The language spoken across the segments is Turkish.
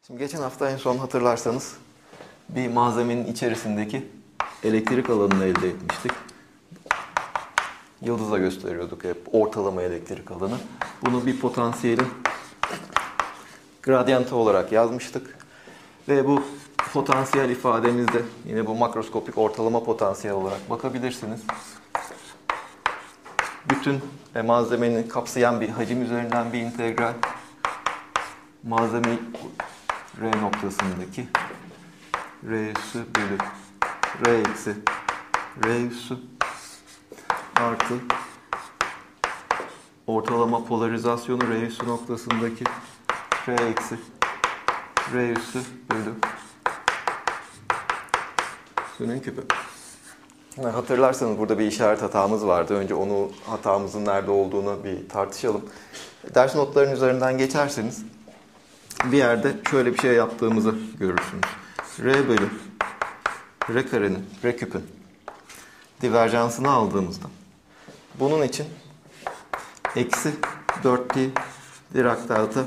Şimdi geçen hafta en son hatırlarsanız bir malzemenin içerisindeki elektrik alanını elde etmiştik. Yıldızla gösteriyorduk hep ortalama elektrik alanı. Bunu bir potansiyelin gradyantı olarak yazmıştık. Ve bu potansiyel ifademizde yine bu makroskopik ortalama potansiyel olarak bakabilirsiniz. Bütün malzemenin kapsayan bir hacim üzerinden bir integral. Malzeme R noktasındaki R üssü bölü R eksi R üssü artı ortalama polarizasyonu R üssü noktasındaki R eksi R üssü bölü S'nin küpü. Şimdi hatırlarsanız burada bir işaret hatamız vardı. Önce onu hatamızın nerede olduğunu bir tartışalım. Ders notlarının üzerinden geçerseniz bir yerde şöyle bir şey yaptığımızı görürsünüz. R bölü R karenin, R küpün diverjansını aldığımızda bunun için eksi 4pi Dirac delta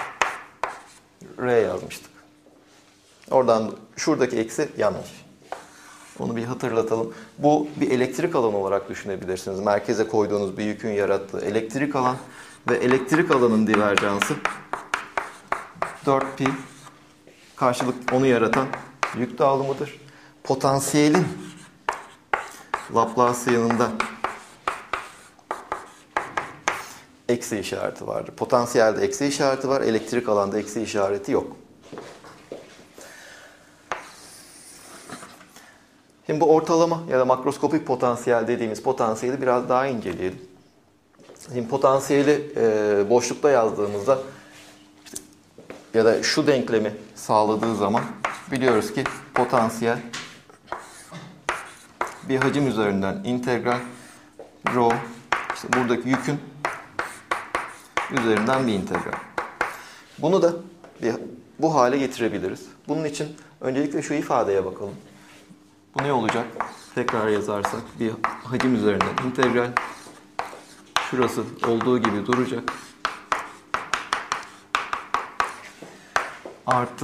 R yazmıştık. Oradan şuradaki eksi yanlış. Onu bir hatırlatalım. Bu bir elektrik alanı olarak düşünebilirsiniz. Merkeze koyduğunuz bir yükün yarattığı elektrik alan ve elektrik alanın diverjansı 4pi karşılık onu yaratan yük dağılımıdır. Potansiyelin Laplacian'ında eksi işareti vardır. Potansiyelde eksi işareti var, elektrik alanda eksi işareti yok. Şimdi bu ortalama ya da makroskopik potansiyel dediğimiz potansiyeli biraz daha inceleyelim. Şimdi potansiyeli boşlukta yazdığımızda ya da şu denklemi sağladığı zaman biliyoruz ki potansiyel bir hacim üzerinden integral rho işte buradaki yükün üzerinden bir integral. Bunu da bu hale getirebiliriz. Bunun için öncelikle şu ifadeye bakalım. Bu ne olacak? Tekrar yazarsak bir hacim üzerinden integral. Şurası olduğu gibi duracak. Artı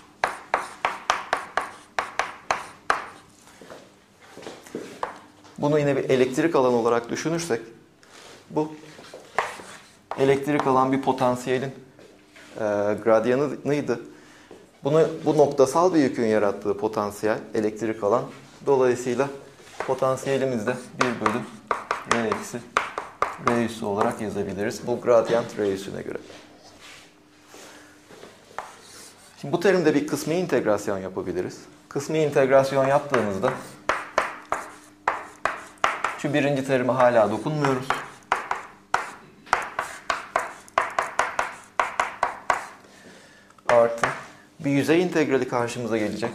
bunu yine bir elektrik alanı olarak düşünürsek bu elektrik alan bir potansiyelin gradyanıydı. Bu noktasal bir yükün yarattığı potansiyel elektrik alan. Dolayısıyla potansiyelimiz de 1 bölü R eksi R üssü olarak yazabiliriz. Bu gradyant R üssüne göre. Şimdi bu terimde bir kısmi integrasyon yapabiliriz. Kısmi integrasyon yaptığımızda şu birinci terime hala dokunmuyoruz. Artı bir yüzey integrali karşımıza gelecek.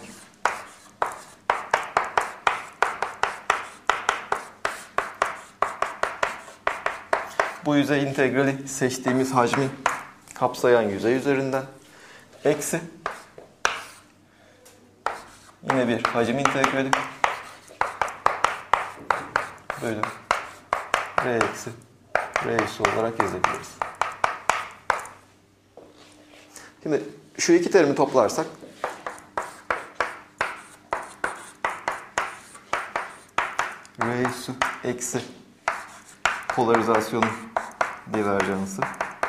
Bu yüzey integrali seçtiğimiz hacmi kapsayan yüzey üzerinden eksi yine bir hacim integrali bölü R eksi R üssü olarak yazabiliriz. Şimdi şu iki terimi toplarsak R üssü eksi polarizasyonun diverjansı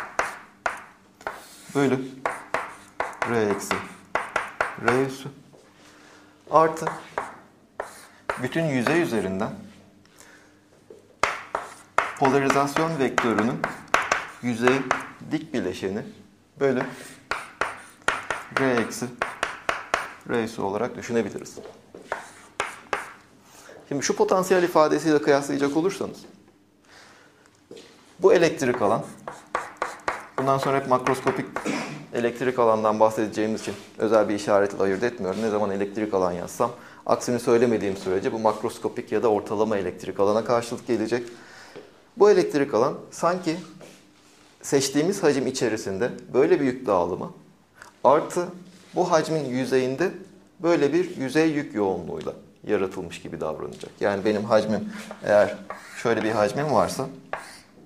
bölü R eksi R üssü artı bütün yüzey üzerinden polarizasyon vektörünün yüzey dik bileşeni bölü R eksi R üssü olarak düşünebiliriz. Şimdi şu potansiyel ifadesiyle kıyaslayacak olursanız bu elektrik alan, bundan sonra hep makroskopik elektrik alandan bahsedeceğimiz için özel bir işaretle ayırt etmiyorum. Ne zaman elektrik alan yazsam aksini söylemediğim sürece bu makroskopik ya da ortalama elektrik alana karşılık gelecek. Bu elektrik alan sanki seçtiğimiz hacim içerisinde böyle bir yük dağılımı artı bu hacmin yüzeyinde böyle bir yüzey yük yoğunluğuyla yaratılmış gibi davranacak. Yani benim hacmim eğer şöyle bir hacmim varsa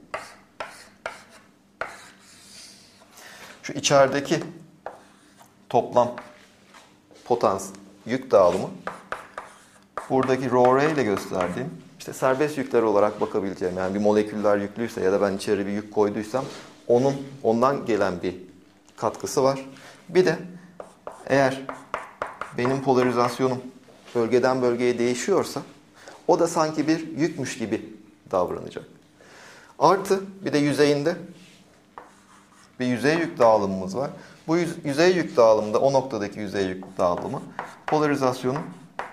şu içerideki toplam potans yük dağılımı buradaki rho r ile gösterdiğim işte serbest yükler olarak bakabileceğim. Yani bir moleküller yüklüyse ya da ben içeri bir yük koyduysam ondan gelen bir katkısı var. Bir de eğer benim polarizasyonum bölgeden bölgeye değişiyorsa o da sanki bir yükmüş gibi davranacak. Artı bir de yüzeyinde bir yüzey yük dağılımımız var. Bu yüzey yük dağılımında o noktadaki yüzey yük dağılımı polarizasyonun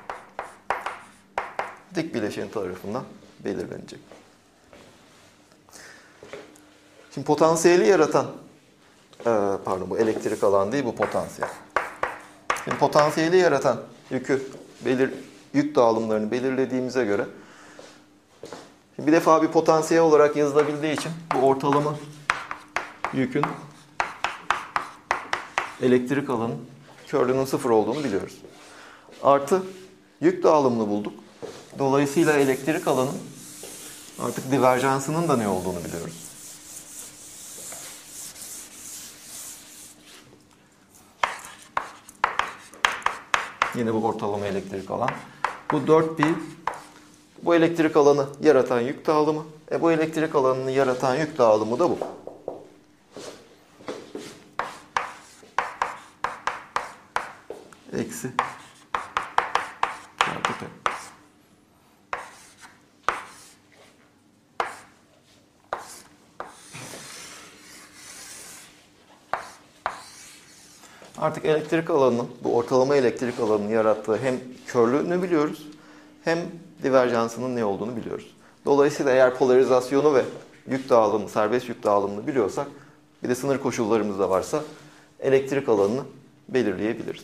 dik bileşeni tarafından belirlenecek. Şimdi potansiyeli yaratan, bu elektrik alan değil, bu potansiyel. Şimdi potansiyeli yaratan yük dağılımlarını belirlediğimize göre şimdi bir defa bir potansiyel olarak yazılabildiği için bu ortalama yükün elektrik alanın körlüğünün 0 olduğunu biliyoruz. Artı yük dağılımını bulduk. Dolayısıyla elektrik alanın artık diverjansının da ne olduğunu biliyoruz. Yine bu ortalama elektrik alan. Bu 4pi bu elektrik alanı yaratan yük dağılımı. Bu elektrik alanını yaratan yük dağılımı da bu. Eksi çarpı P. Artık elektrik alanının, bu ortalama elektrik alanının yarattığı hem körlüğünü biliyoruz, hem diverjansının ne olduğunu biliyoruz. Dolayısıyla eğer polarizasyonu ve yük dağılımı, serbest yük dağılımını biliyorsak, bir de sınır koşullarımız da varsa elektrik alanını belirleyebiliriz.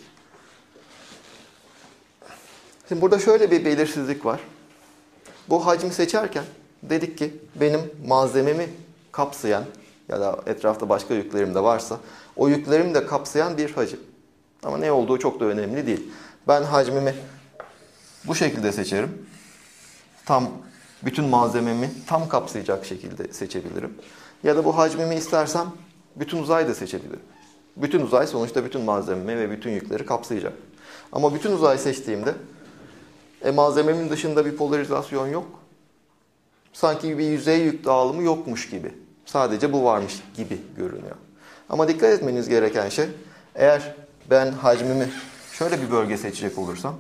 Şimdi burada şöyle bir belirsizlik var. Bu hacmi seçerken dedik ki benim malzememi kapsayan ya da etrafta başka yüklerim de varsa o yüklerimi de kapsayan bir hacim. Ama ne olduğu çok da önemli değil. Ben hacmimi bu şekilde seçerim. Bütün malzememi tam kapsayacak şekilde seçebilirim. Ya da bu hacmimi istersem bütün uzay da seçebilirim. Bütün uzay sonuçta bütün malzememi ve bütün yükleri kapsayacak. Ama bütün uzay seçtiğimde malzememin dışında bir polarizasyon yok. Sanki bir yüzey yük dağılımı yokmuş gibi. Sadece bu varmış gibi görünüyor. Ama dikkat etmeniz gereken şey, eğer ben hacmimi şöyle bir bölge seçecek olursam,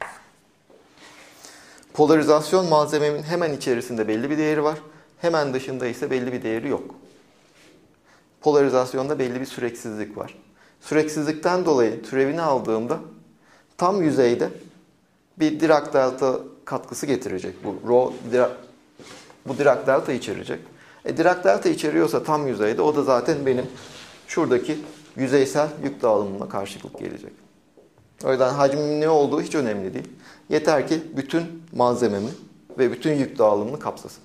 polarizasyon malzememin hemen içerisinde belli bir değeri var, hemen dışında ise belli bir değeri yok. Polarizasyonda belli bir süreksizlik var. Süreksizlikten dolayı türevini aldığımda tam yüzeyde bir Dirac delta katkısı getirecek. Bu Dirac delta içerecek. Dirac delta içeriyorsa tam yüzeyde o da zaten benim şuradaki yüzeysel yük dağılımına karşılık gelecek. O yüzden hacmimin ne olduğu hiç önemli değil. Yeter ki bütün malzememi ve bütün yük dağılımını kapsasın.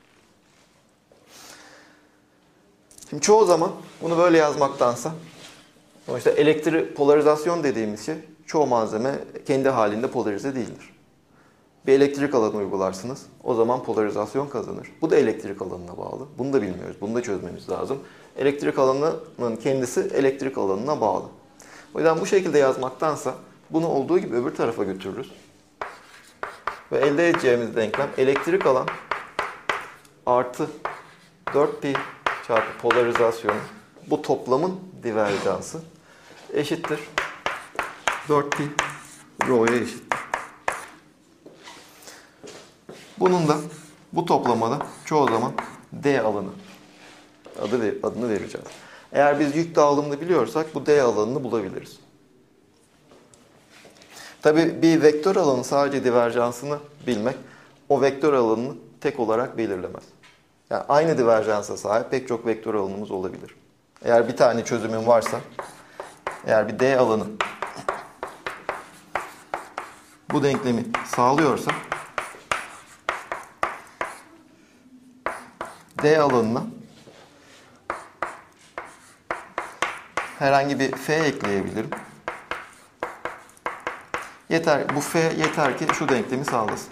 Şimdi çoğu zaman bunu böyle yazmaktansa, sonuçta polarizasyon dediğimiz şey, çoğu malzeme kendi halinde polarize değildir. Bir elektrik alanı uygularsınız, o zaman polarizasyon kazanır. Bu da elektrik alanına bağlı. Bunu da bilmiyoruz, bunu da çözmemiz lazım. Elektrik alanının kendisi elektrik alanına bağlı. O yüzden bu şekilde yazmaktansa bunu olduğu gibi öbür tarafa götürürüz. Ve elde edeceğimiz denklem elektrik alan artı 4pi çarpı polarizasyon, bu toplamın diverjansı eşittir 4pi rho'ya eşittir. Bunun da bu toplamada çoğu zaman D alanı adını vereceğiz. Eğer biz yük dağılımını biliyorsak bu D alanını bulabiliriz. Tabii bir vektör alanın sadece diverjansını bilmek o vektör alanını tek olarak belirlemez. Yani aynı diverjansa sahip pek çok vektör alanımız olabilir. Eğer bir tane çözümüm varsa, eğer bir D alanı bu denklemi sağlıyorsa, D alanına herhangi bir F ekleyebilirim. Bu F yeter ki şu denklemi sağlasın.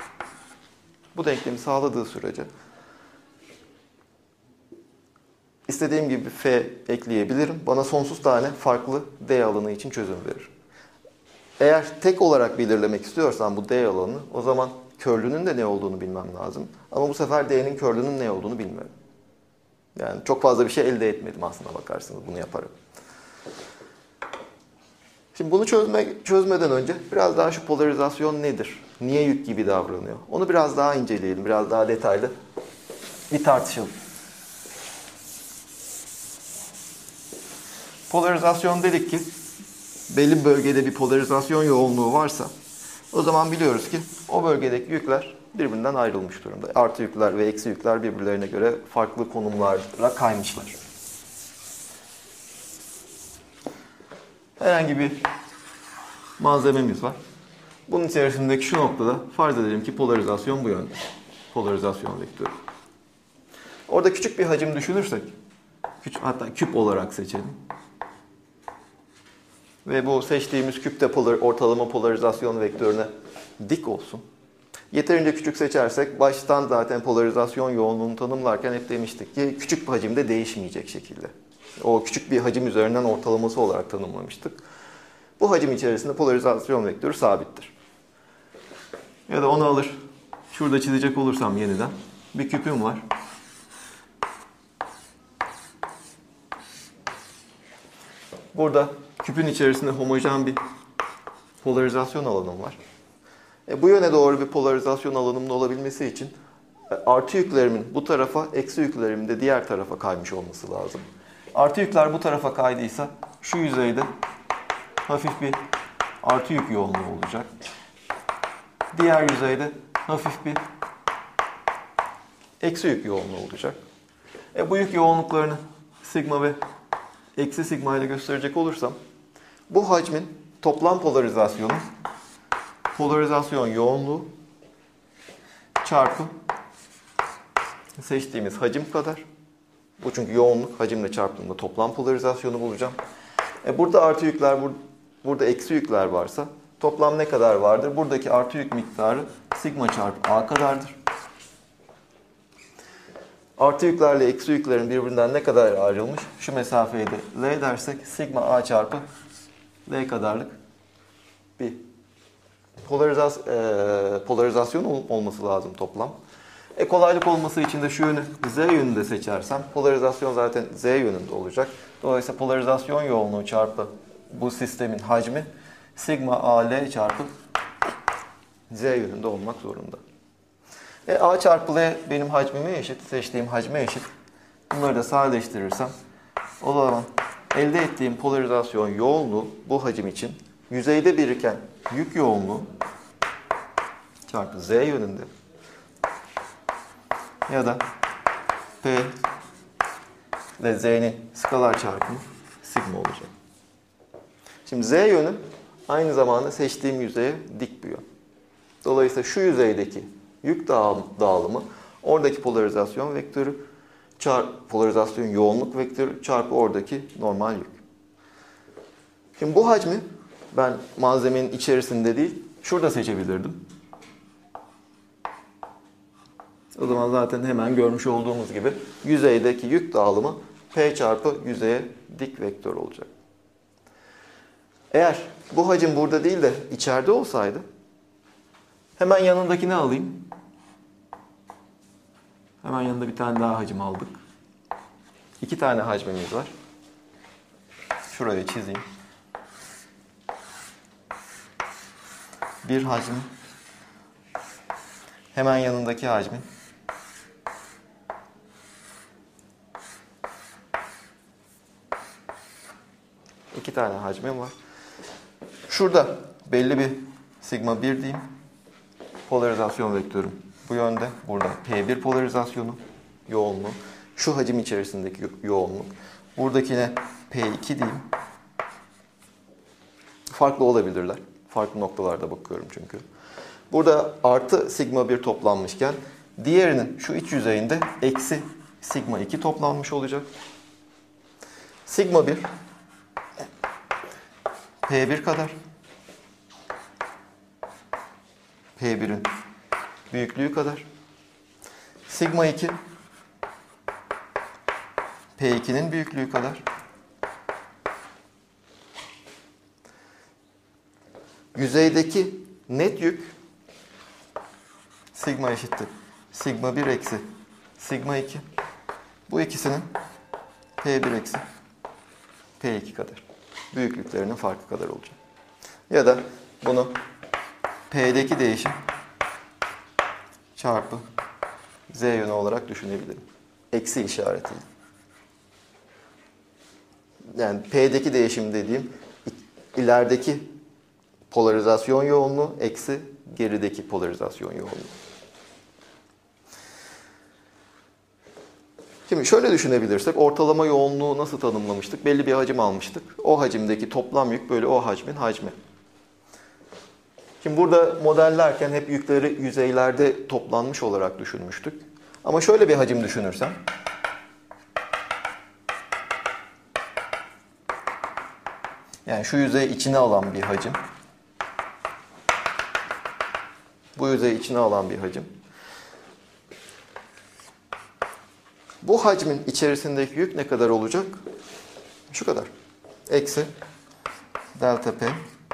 Bu denklemi sağladığı sürece istediğim gibi F ekleyebilirim. Bana sonsuz tane farklı D alanı için çözüm verir. Eğer tek olarak belirlemek istiyorsam bu D alanını, o zaman körlünün de ne olduğunu bilmem lazım. Ama bu sefer D'nin körlünün ne olduğunu bilmiyorum. Yani çok fazla bir şey elde etmedim aslına bakarsınız bunu yaparak. Şimdi bunu çözmeden önce biraz daha şu polarizasyon nedir? Niye yük gibi davranıyor? Onu biraz daha inceleyelim, biraz daha detaylı bir tartışalım. Polarizasyon dedik ki, belli bir bölgede bir polarizasyon yoğunluğu varsa, o zaman biliyoruz ki o bölgedeki yükler birbirinden ayrılmış durumda. Artı yükler ve eksi yükler birbirlerine göre farklı konumlara kaymışlar. Herhangi bir malzememiz var. Bunun içerisindeki şu noktada farz edelim ki polarizasyon bu yönde. Polarizasyon vektörü. Orada küçük bir hacim düşünürsek, hatta küp olarak seçelim. Ve bu seçtiğimiz küp de ortalama polarizasyon vektörüne dik olsun. Yeterince küçük seçersek baştan zaten polarizasyon yoğunluğunu tanımlarken hep demiştik ki küçük bir hacimde değişmeyecek şekilde. O küçük bir hacim üzerinden ortalaması olarak tanımlamıştık. Bu hacim içerisinde polarizasyon vektörü sabittir. Ya da onu alır, şurada çizecek olursam yeniden bir küpüm var. Burada küpün içerisinde homojen bir polarizasyon alanım var. Bu yöne doğru bir polarizasyon alanımın olabilmesi için artı yüklerimin bu tarafa, eksi yüklerimin de diğer tarafa kaymış olması lazım. Artı yükler bu tarafa kaydıysa şu yüzeyde hafif bir artı yük yoğunluğu olacak. Diğer yüzeyde hafif bir eksi yük yoğunluğu olacak. Bu yük yoğunluklarını sigma ve eksi sigma ile gösterecek olursam bu hacmin toplam polarizasyon yoğunluğu çarpı seçtiğimiz hacim kadar. Bu çünkü yoğunluk hacimle çarptığımda toplam polarizasyonu bulacağım. Burada artı yükler, burada eksi yükler varsa toplam ne kadar vardır? Buradaki artı yük miktarı sigma çarpı A kadardır. Artı yüklerle eksi yüklerin birbirinden ne kadar ayrılmış? Şu mesafeyi de L dersek sigma A çarpı L kadarlık bir polarizasyon olması lazım toplam. Kolaylık olması için de şu yönü Z yönünde seçersem polarizasyon zaten Z yönünde olacak. Dolayısıyla polarizasyon yoğunluğu çarpı bu sistemin hacmi sigma AL çarpı Z yönünde olmak zorunda. A çarpı L benim hacmime eşit, seçtiğim hacme eşit. Bunları da sadeleştirirsem o zaman elde ettiğim polarizasyon yoğunluğu bu hacim için yüzeyde biriken yük yoğunluğu çarpı Z yönünde ya da P ve Z'nin skalar çarpımı sigma olacak. Şimdi Z yönü aynı zamanda seçtiğim yüzeye dik bir yön. Dolayısıyla şu yüzeydeki yük dağılımı oradaki polarizasyon vektörü polarizasyon yoğunluk vektörü çarpı oradaki normal yük. Şimdi bu hacmi ben malzemenin içerisinde değil, şurada seçebilirdim. O zaman zaten hemen görmüş olduğumuz gibi yüzeydeki yük dağılımı P çarpı yüzeye dik vektör olacak. Eğer bu hacim burada değil de içeride olsaydı hemen yanındakini alayım. Hemen yanında bir tane daha hacim aldık. 2 tane hacmimiz var. Şurayı çizeyim. Bir hacmi. Hemen yanındaki hacmi. İki tane hacmim var. Şurada belli bir sigma 1 diyeyim. Polarizasyon vektörüm bu yönde. Burada P1 polarizasyonu, yoğunluğu. Şu hacim içerisindeki yoğunluk. Buradakine P2 diyeyim. Farklı olabilirler. Farklı noktalarda bakıyorum çünkü. Burada artı sigma 1 toplanmışken diğerinin şu iç yüzeyinde eksi sigma 2 toplanmış olacak. Sigma 1 P1 kadar. P1'in büyüklüğü kadar. Sigma 2 P2'nin büyüklüğü kadar. Yüzeydeki net yük sigma eşittir sigma 1 eksi sigma 2. Bu ikisinin P1 eksi P2 kadar. Büyüklüklerinin farkı kadar olacak. Ya da bunu P'deki değişim çarpı Z yönü olarak düşünebilirim. Eksi işaretiyle. Yani P'deki değişim dediğim ilerideki polarizasyon yoğunluğu eksi gerideki polarizasyon yoğunluğu. Şimdi şöyle düşünebilirsek ortalama yoğunluğu nasıl tanımlamıştık? Belli bir hacim almıştık. O hacimdeki toplam yük bölü o hacmin hacmi. Şimdi burada modellerken hep yükleri yüzeylerde toplanmış olarak düşünmüştük. Ama şöyle bir hacim düşünürsem. Yani şu yüzeyi içine alan bir hacim. Bu yüzeyi içine alan bir hacim. Bu hacmin içerisindeki yük ne kadar olacak? Şu kadar. Eksi delta P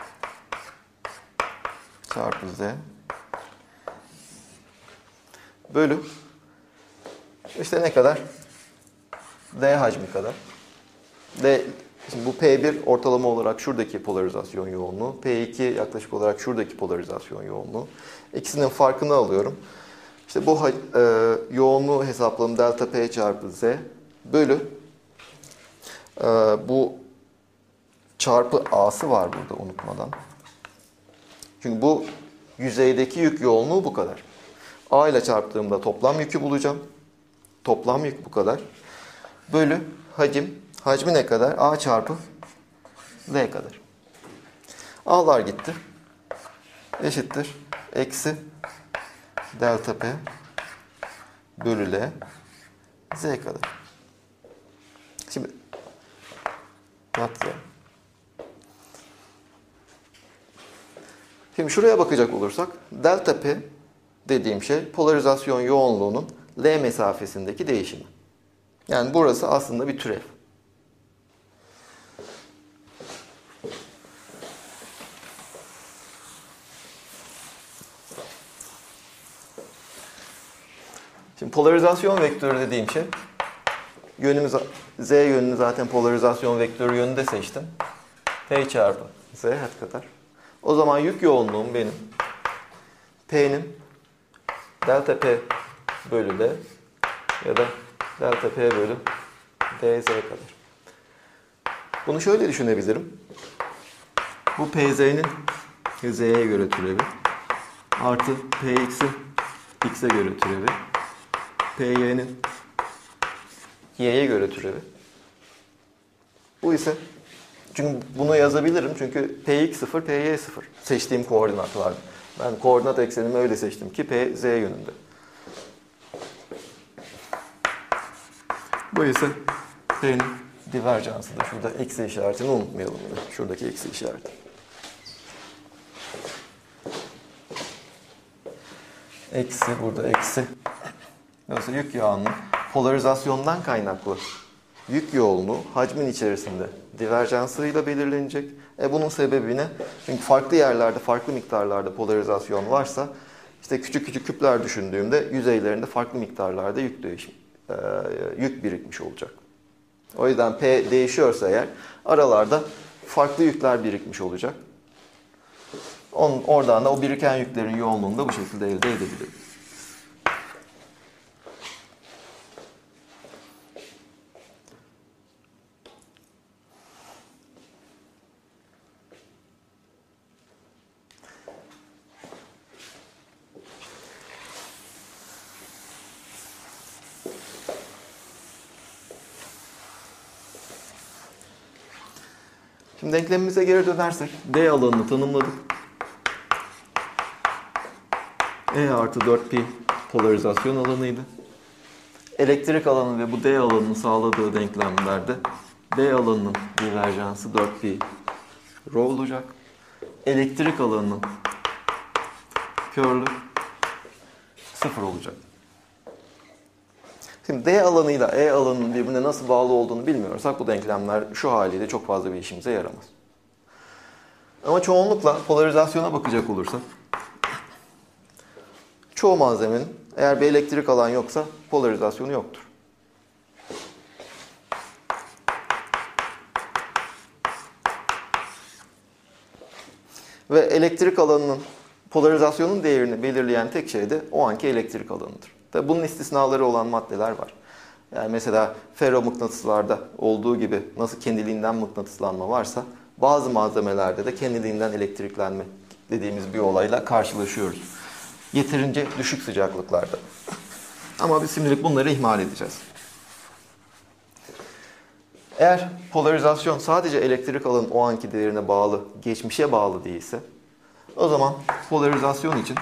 çarpı Z bölü işte ne kadar? D hacmi kadar. D, şimdi bu P1 ortalama olarak şuradaki polarizasyon yoğunluğu. P2 yaklaşık olarak şuradaki polarizasyon yoğunluğu. İkisinin farkını alıyorum. İşte bu yoğunluğu hesapladım. Delta P çarpı Z bölü bu çarpı A'sı var burada unutmadan. Çünkü bu yüzeydeki yük yoğunluğu bu kadar. A ile çarptığımda toplam yükü bulacağım. Toplam yük bu kadar. Bölü hacim. Hacmi ne kadar? A çarpı Z kadar. A'lar gitti. Eşittir. Eksi delta P bölü L Z kadar. Şimdi yapacağım. Şimdi şuraya bakacak olursak delta P dediğim şey polarizasyon yoğunluğunun L mesafesindeki değişimi. Yani burası aslında bir türev. Şimdi polarizasyon vektörü dediğim şey yönümüz Z yönünü zaten polarizasyon vektörü yönünde seçtim. P çarpı Z hat kadar. O zaman yük yoğunluğum benim P'nin delta P bölü D ya da delta P bölü dz kadar. Bunu şöyle düşünebilirim. Bu Pz'nin Z'ye göre türevi artı Px'in X'e göre türevi Py'nin Y'ye göre türevi. Bu ise çünkü bunu yazabilirim çünkü Px 0, Py 0 seçtiğim koordinatlar. Ben koordinat eksenimi öyle seçtim ki P z yönünde. Bu ise P'nin diverjansı da şurada eksi işaretini unutmayalım yine. Şuradaki eksi işareti. Eksi burada eksi. Dolayısıyla yük yoğunluğu polarizasyondan kaynaklı yük yoğunluğu hacmin içerisinde diverjansıyla belirlenecek. Bunun sebebi ne? Çünkü farklı yerlerde, farklı miktarlarda polarizasyon varsa işte küçük küçük küpler düşündüğümde yüzeylerinde farklı miktarlarda yük birikmiş olacak. O yüzden P değişiyorsa eğer aralarda farklı yükler birikmiş olacak. Oradan da o biriken yüklerin yoğunluğunu da bu şekilde elde edebiliriz. Şimdi denklemimize geri dönersek D alanını tanımladık. E artı 4pi polarizasyon alanıydı. Elektrik alanı ve bu D alanının sağladığı denklemlerde D alanının diverjansı 4pi rho olacak. Elektrik alanının körlü 0 olacak. Şimdi D alanıyla E alanının birbirine nasıl bağlı olduğunu bilmiyorsak bu denklemler şu haliyle çok fazla bir işimize yaramaz. Ama çoğunlukla polarizasyona bakacak olursak çoğu malzemenin eğer bir elektrik alan yoksa polarizasyonu yoktur. Ve elektrik alanının polarizasyonun değerini belirleyen tek şey de o anki elektrik alanıdır. Tabi bunun istisnaları olan maddeler var. Yani mesela ferromıknatıslarda olduğu gibi nasıl kendiliğinden mıknatıslanma varsa bazı malzemelerde de kendiliğinden elektriklenme dediğimiz bir olayla karşılaşıyoruz. Yeterince düşük sıcaklıklarda. Ama biz şimdilik bunları ihmal edeceğiz. Eğer polarizasyon sadece elektrik alanın o anki değerine bağlı, geçmişe bağlı değilse o zaman polarizasyon için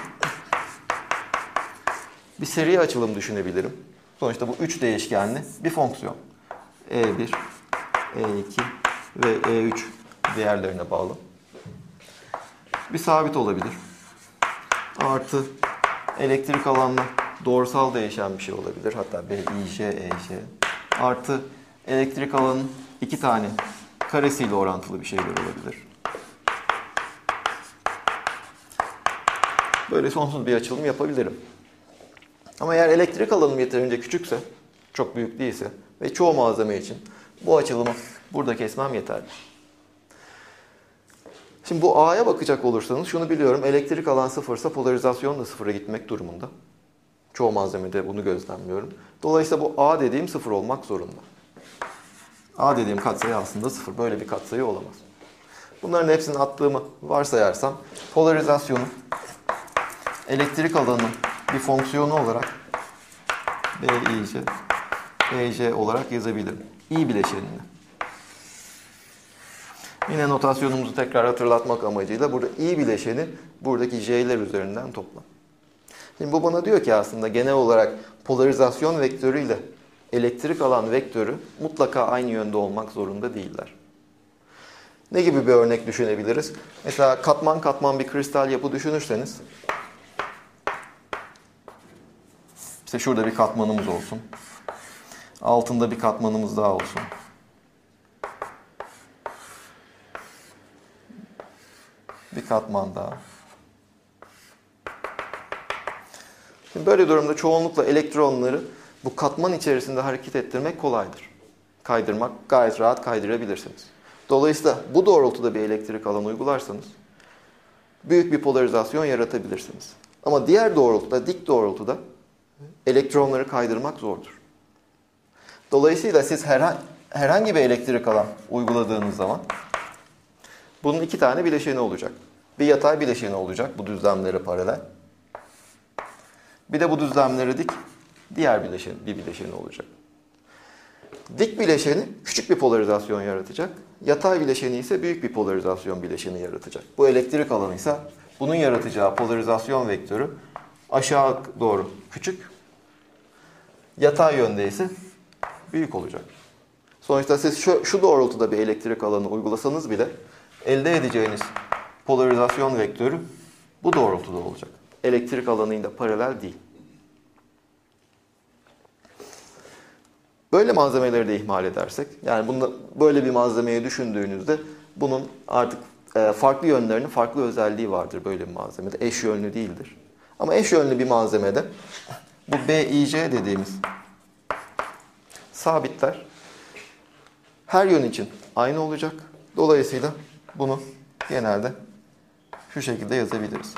bir seri açılım düşünebilirim. Sonuçta bu 3 değişkenli bir fonksiyon. E1, E2 ve E3 değerlerine bağlı. Bir sabit olabilir. Artı elektrik alanla doğrusal değişen bir şey olabilir. Hatta BIJ, EJ. Artı elektrik alanın 2 tane karesiyle orantılı bir şeyler olabilir. Böyle sonsuz bir açılım yapabilirim. Ama eğer elektrik alanım yeterince küçükse, çok büyük değilse ve çoğu malzeme için bu açılımı burada kesmem yeterli. Şimdi bu A'ya bakacak olursanız şunu biliyorum. Elektrik alan sıfırsa polarizasyon da sıfıra gitmek durumunda. Çoğu malzemede bunu gözlemliyorum. Dolayısıyla bu A dediğim sıfır olmak zorunda. A dediğim katsayı aslında sıfır. Böyle bir katsayı olamaz. Bunların hepsini attığımı varsayarsam polarizasyonu elektrik alanının bir fonksiyonu olarak BIJ, EJ olarak yazabilirim. İ bileşenini. Yine notasyonumuzu tekrar hatırlatmak amacıyla burada İ bileşeni buradaki J'ler üzerinden toplam. Şimdi bu bana diyor ki aslında genel olarak polarizasyon vektörü ile elektrik alan vektörü mutlaka aynı yönde olmak zorunda değiller. Ne gibi bir örnek düşünebiliriz? Mesela katman katman bir kristal yapı düşünürseniz İşte şurada bir katmanımız olsun. Altında bir katmanımız daha olsun. Bir katman daha. Şimdi böyle durumda çoğunlukla elektronları bu katman içerisinde hareket ettirmek kolaydır. Kaydırmak gayet rahat kaydırabilirsiniz. Dolayısıyla bu doğrultuda bir elektrik alanı uygularsanız büyük bir polarizasyon yaratabilirsiniz. Ama diğer doğrultuda, dik doğrultuda elektronları kaydırmak zordur. Dolayısıyla siz herhangi bir elektrik alan uyguladığınız zaman bunun 2 tane bileşeni olacak. Bir yatay bileşeni olacak bu düzlemlere paralel. Bir de bu düzlemlere dik diğer bir bileşeni olacak. Dik bileşeni küçük bir polarizasyon yaratacak. Yatay bileşeni ise büyük bir polarizasyon bileşeni yaratacak. Bu elektrik alanı ise bunun yaratacağı polarizasyon vektörü aşağı doğru küçük, yatay yönde ise büyük olacak. Sonuçta siz şu doğrultuda bir elektrik alanı uygulasanız bile elde edeceğiniz polarizasyon vektörü bu doğrultuda olacak. Elektrik alanıyla paralel değil. Böyle malzemeleri de ihmal edersek, yani böyle bir malzemeyi düşündüğünüzde bunun artık farklı yönlerinin farklı özelliği vardır böyle bir malzemede. Eş yönlü değildir. Ama eş yönlü bir malzemede bu BIJ dediğimiz sabitler her yön için aynı olacak. Dolayısıyla bunu genelde şu şekilde yazabiliriz.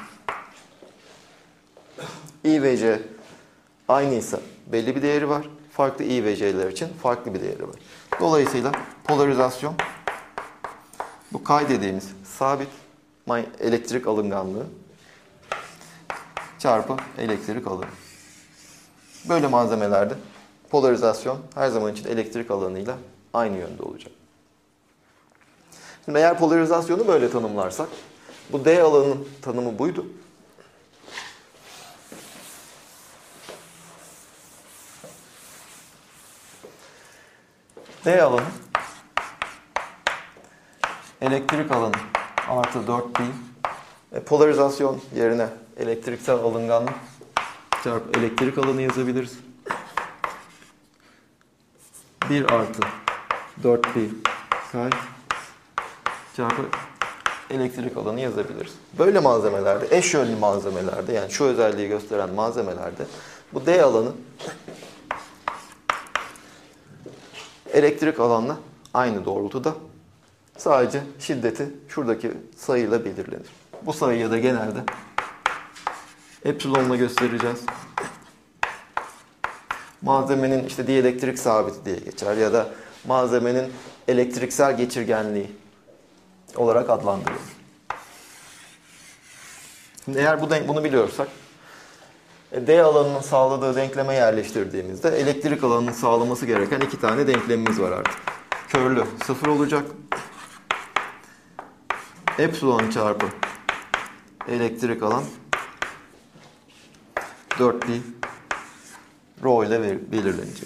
I ve J aynıysa belli bir değeri var. Farklı I ve J'ler için farklı bir değeri var. Dolayısıyla polarizasyon bu K dediğimiz sabit elektrik alınganlığı çarpı elektrik alanı. Böyle malzemelerde polarizasyon her zaman için elektrik alanıyla aynı yönde olacak. Şimdi eğer polarizasyonu böyle tanımlarsak, bu D alanının tanımı buydu. D alanı elektrik alanı artı 4pi polarizasyon yerine elektriksel alınganlık çarpı elektrik alanı yazabiliriz. 1 artı 4 pi kay çarpı elektrik alanı yazabiliriz. Böyle malzemelerde, eş yönlü malzemelerde, yani şu özelliği gösteren malzemelerde bu D alanı elektrik alanla aynı doğrultuda, sadece şiddeti şuradaki sayıyla belirlenir. Bu sayıyı da genelde epsilonla göstereceğiz. Malzemenin işte dielektrik sabiti diye geçer ya da malzemenin elektriksel geçirgenliği olarak adlandırılır. Şimdi eğer bunu biliyorsak, D alanının sağladığı denkleme yerleştirdiğimizde elektrik alanının sağlaması gereken iki tane denklemimiz var artık. Körlü 0 olacak. Epsilon çarpı elektrik alan 4 pi rho ile belirlenecek.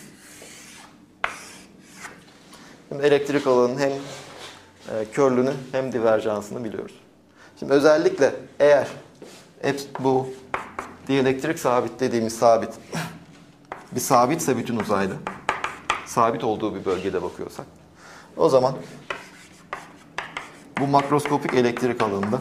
Şimdi elektrik alanının hem körlüğünü hem diverjansını biliyoruz. Şimdi özellikle eğer bu dielektrik sabit dediğimiz sabit bir sabitse bütün uzayda, sabit olduğu bir bölgede bakıyorsak, o zaman bu makroskopik elektrik alanında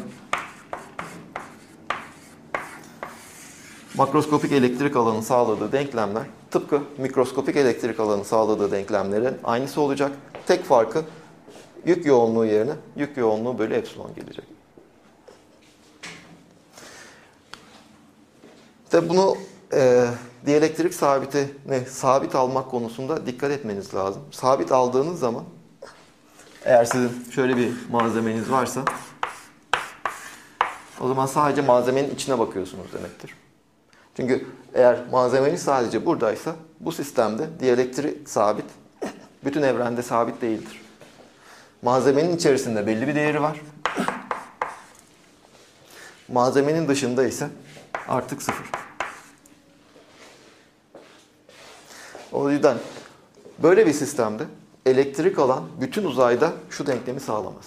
makroskopik elektrik alanının sağladığı denklemler tıpkı mikroskopik elektrik alanının sağladığı denklemlerin aynısı olacak. Tek farkı yük yoğunluğu yerine yük yoğunluğu bölü epsilon gelecek. Tabi bunu dielektrik sabitini sabit almak konusunda dikkat etmeniz lazım. Sabit aldığınız zaman, eğer sizin şöyle bir malzemeniz varsa, o zaman sadece malzemenin içine bakıyorsunuz demektir. Çünkü eğer malzemeniz sadece buradaysa, bu sistemde dielektrik sabit bütün evrende sabit değildir. Malzemenin içerisinde belli bir değeri var. Malzemenin dışında ise artık 0. O yüzden böyle bir sistemde elektrik alan bütün uzayda şu denklemi sağlamaz.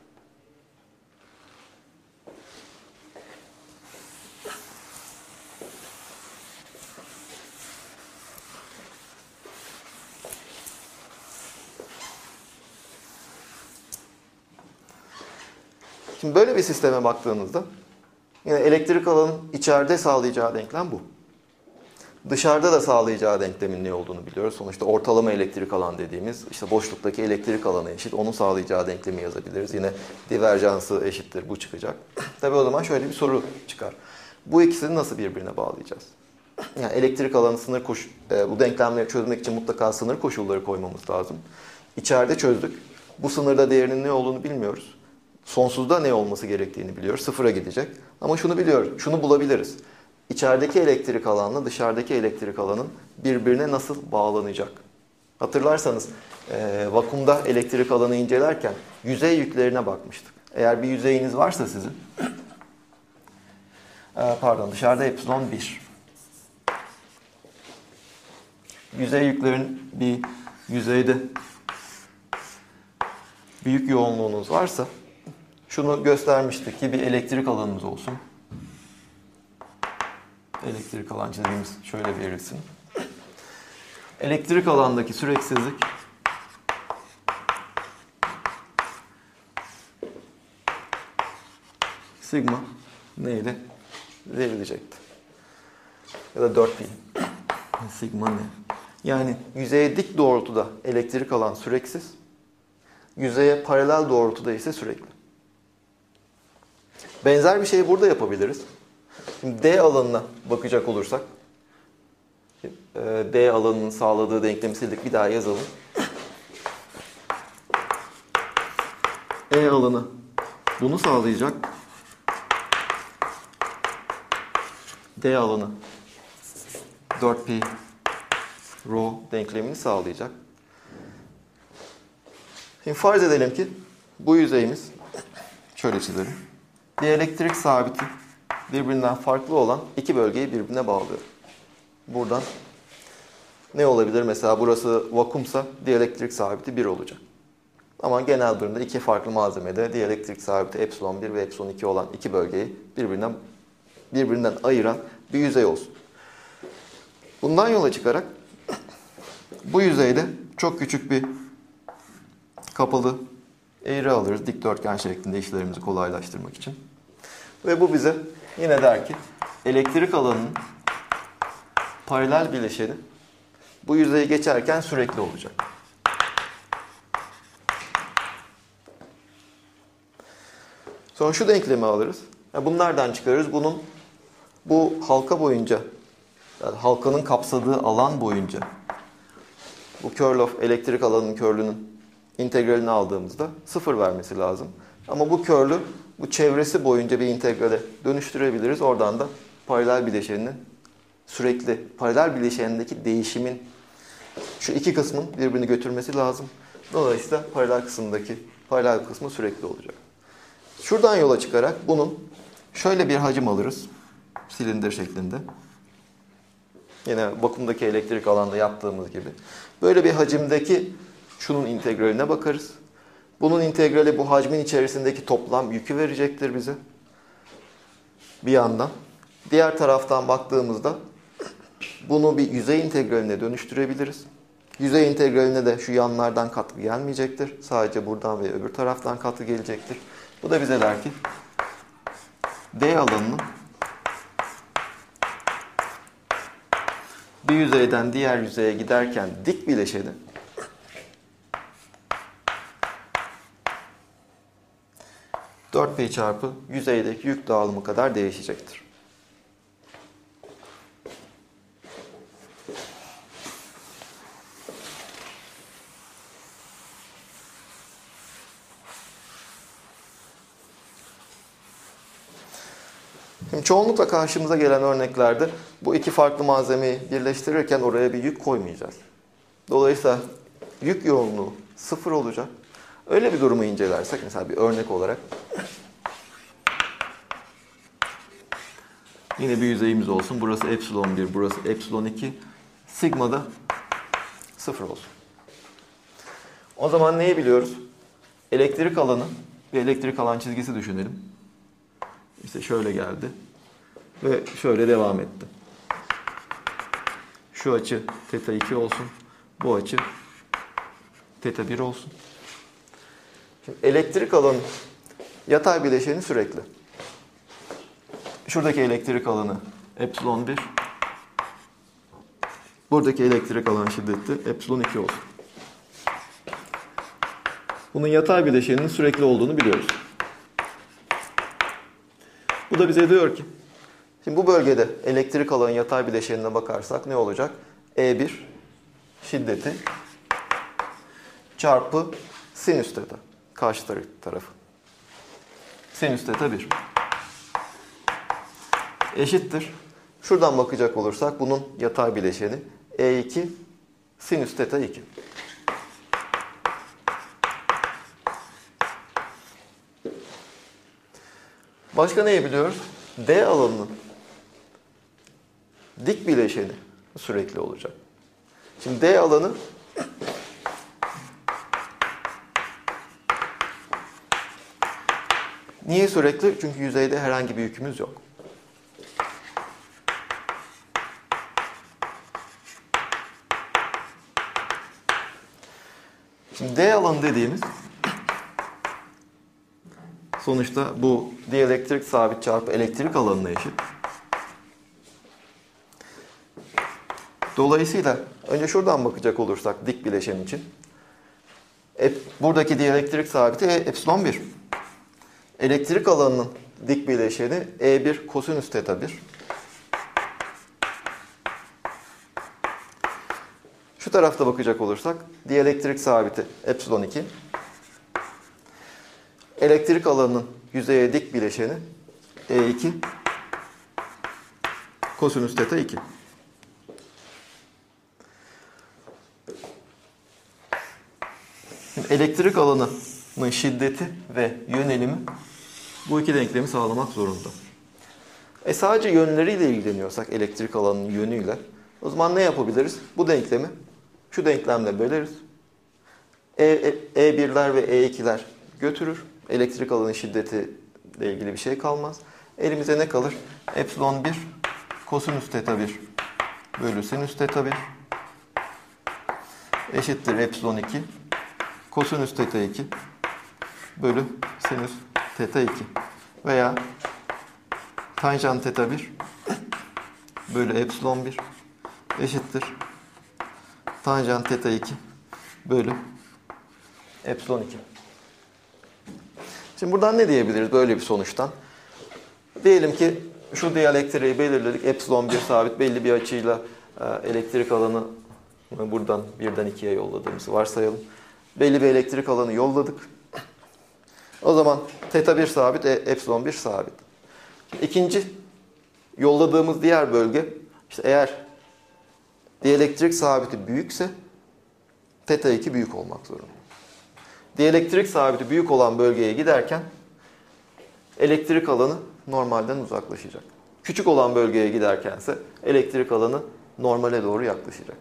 Şimdi böyle bir sisteme baktığınızda yine elektrik alanın içeride sağlayacağı denklem bu. Dışarıda da sağlayacağı denklemin ne olduğunu biliyoruz. Sonuçta ortalama elektrik alan dediğimiz işte boşluktaki elektrik alanı eşit. Onun sağlayacağı denklemi yazabiliriz. Yine diverjansı eşittir. Bu çıkacak. Tabii o zaman şöyle bir soru çıkar. Bu ikisini nasıl birbirine bağlayacağız? Yani elektrik alanı bu denklemleri çözmek için mutlaka sınır koşulları koymamız lazım. İçeride çözdük. Bu sınırda değerinin ne olduğunu bilmiyoruz. Sonsuzda ne olması gerektiğini biliyoruz. Sıfıra gidecek. Ama şunu biliyoruz. Şunu bulabiliriz. İçerideki elektrik alanla dışarıdaki elektrik alanın birbirine nasıl bağlanacak? Hatırlarsanız vakumda elektrik alanı incelerken yüzey yüklerine bakmıştık. Eğer bir yüzeyiniz varsa sizin, dışarıda epsilon 1. Yüzey yüklerin bir yüzeyde büyük yoğunluğunuz varsa, şunu göstermiştik ki bir elektrik alanımız olsun. Elektrik alan çizgimiz şöyle verilsin. Elektrik alandaki süreksizlik sigma neyle verilecekti? Ya da 4 pi. Sigma ne? Yani yüzeye dik doğrultuda elektrik alan süreksiz, yüzeye paralel doğrultuda ise sürekli. Benzer bir şeyi burada yapabiliriz. Şimdi D alanına bakacak olursak, D alanının sağladığı denklemi sildik, bir daha yazalım. E alanı bunu sağlayacak. D alanı 4 pi rho denklemini sağlayacak. Şimdi farz edelim ki bu yüzeyimiz, şöyle çizelim. Dielektrik sabiti birbirinden farklı olan iki bölgeyi birbirine bağlıyor. Buradan ne olabilir? Mesela burası vakumsa dielektrik sabiti 1 olacak. Ama genel durumda iki farklı malzemede dielektrik sabiti epsilon 1 ve epsilon 2 olan iki bölgeyi birbirinden ayıran bir yüzey olsun. Bundan yola çıkarak bu yüzeyde çok küçük bir kapalı eğri alırız dikdörtgen şeklinde işlerimizi kolaylaştırmak için. Ve bu bize yine der ki elektrik alanının paralel bileşeni bu yüzeyi geçerken sürekli olacak. Sonra şu denklemi alırız. Bunu nereden çıkarırız? Bu halka boyunca, yani halkanın kapsadığı alan boyunca bu curl of elektrik alanının curl'ünün integralini aldığımızda 0 vermesi lazım. Ama bu curl'ü bu çevresi boyunca bir integrale dönüştürebiliriz. Oradan da paralel bileşeninin sürekli, paralel bileşenindeki değişimin şu iki kısmın birbirini götürmesi lazım. Dolayısıyla paralel kısmı sürekli olacak. Şuradan yola çıkarak bunun şöyle bir hacim alırız. Silindir şeklinde. Yine vakumdaki elektrik alanda yaptığımız gibi. Böyle bir hacimdeki şunun integraline bakarız. Bunun integrali bu hacmin içerisindeki toplam yükü verecektir bize. Bir yandan. Diğer taraftan baktığımızda bunu bir yüzey integraline dönüştürebiliriz. Yüzey integraline de şu yanlardan katkı gelmeyecektir. Sadece buradan ve öbür taraftan katkı gelecektir. Bu da bize der ki D alanının bir yüzeyden diğer yüzeye giderken dik bileşeni (4pi çarpı yüzeydeki yük dağılımı kadar değişecektir. Şimdi çoğunlukla karşımıza gelen örneklerde bu iki farklı malzemeyi birleştirirken oraya bir yük koymayacağız. Dolayısıyla yük yoğunluğu 0 olacak. Öyle bir durumu incelersek mesela bir örnek olarak yine bir yüzeyimiz olsun. Burası epsilon 1, burası epsilon 2. Sigma da 0 olsun. O zaman neyi biliyoruz? Elektrik alanı, bir elektrik alan çizgisi düşünelim. İşte şöyle geldi ve şöyle devam etti. Şu açı θ 2 olsun, bu açı θ 1 olsun. Şimdi elektrik alanı yatay bileşeni sürekli. Şuradaki elektrik alanı epsilon 1, buradaki elektrik alan şiddeti epsilon 2 olsun. Bunun yatay bileşeninin sürekli olduğunu biliyoruz. Bu da bize diyor ki, şimdi bu bölgede elektrik alanın yatay bileşenine bakarsak ne olacak? E1 şiddeti çarpı sinüs θ. Karşı tarafı. Sinüs θ 1. Eşittir. Şuradan bakacak olursak bunun yatay bileşeni E2 sinüs θ 2. Başka neyi biliyoruz? D alanının dik bileşeni sürekli olacak. Şimdi D alanı niye sürekli? Çünkü yüzeyde herhangi bir yükümüz yok. Şimdi D alanı dediğimiz sonuçta bu dielektrik sabit çarpı elektrik alanına eşit. Dolayısıyla önce şuradan bakacak olursak dik bileşen için buradaki dielektrik sabiti epsilon 1. Elektrik alanının dik bileşeni E1 kosinüs θ 1. Şu tarafta bakacak olursak dielektrik sabiti epsilon 2. Elektrik alanının yüzeye dik bileşeni E2 kosinüs θ 2. Şimdi elektrik alanının şiddeti ve yönelimi bu iki denklemi sağlamak zorunda. Sadece yönleriyle ilgileniyorsak elektrik alanının yönüyle o zaman ne yapabiliriz? Bu denklemi şu denklemle böleriz. E1'ler ve E2'ler götürür. Elektrik alanının şiddeti ile ilgili bir şey kalmaz. Elimize ne kalır? Epsilon 1 kosinüs θ 1 bölü sinüs θ 1 eşittir epsilon 2 kosinüs teta 2 bölü sinüs teta 2 veya tanjant teta 1 bölü epsilon 1 eşittir tanjant teta 2 bölü epsilon 2. Şimdi buradan ne diyebiliriz böyle bir sonuçtan? Diyelim ki şu diyelektriği belirledik. Epsilon 1 sabit belli bir açıyla elektrik alanı buradan 1'den 2'ye yolladığımızı varsayalım. Belli bir elektrik alanı yolladık. O zaman teta 1 sabit, epsilon 1 sabit. İkinci yolladığımız diğer bölge işte eğer diyelektrik sabiti büyükse teta 2 büyük olmak zorunda. Diyelektrik sabiti büyük olan bölgeye giderken elektrik alanı normalden uzaklaşacak. Küçük olan bölgeye giderkense elektrik alanı normale doğru yaklaşacak.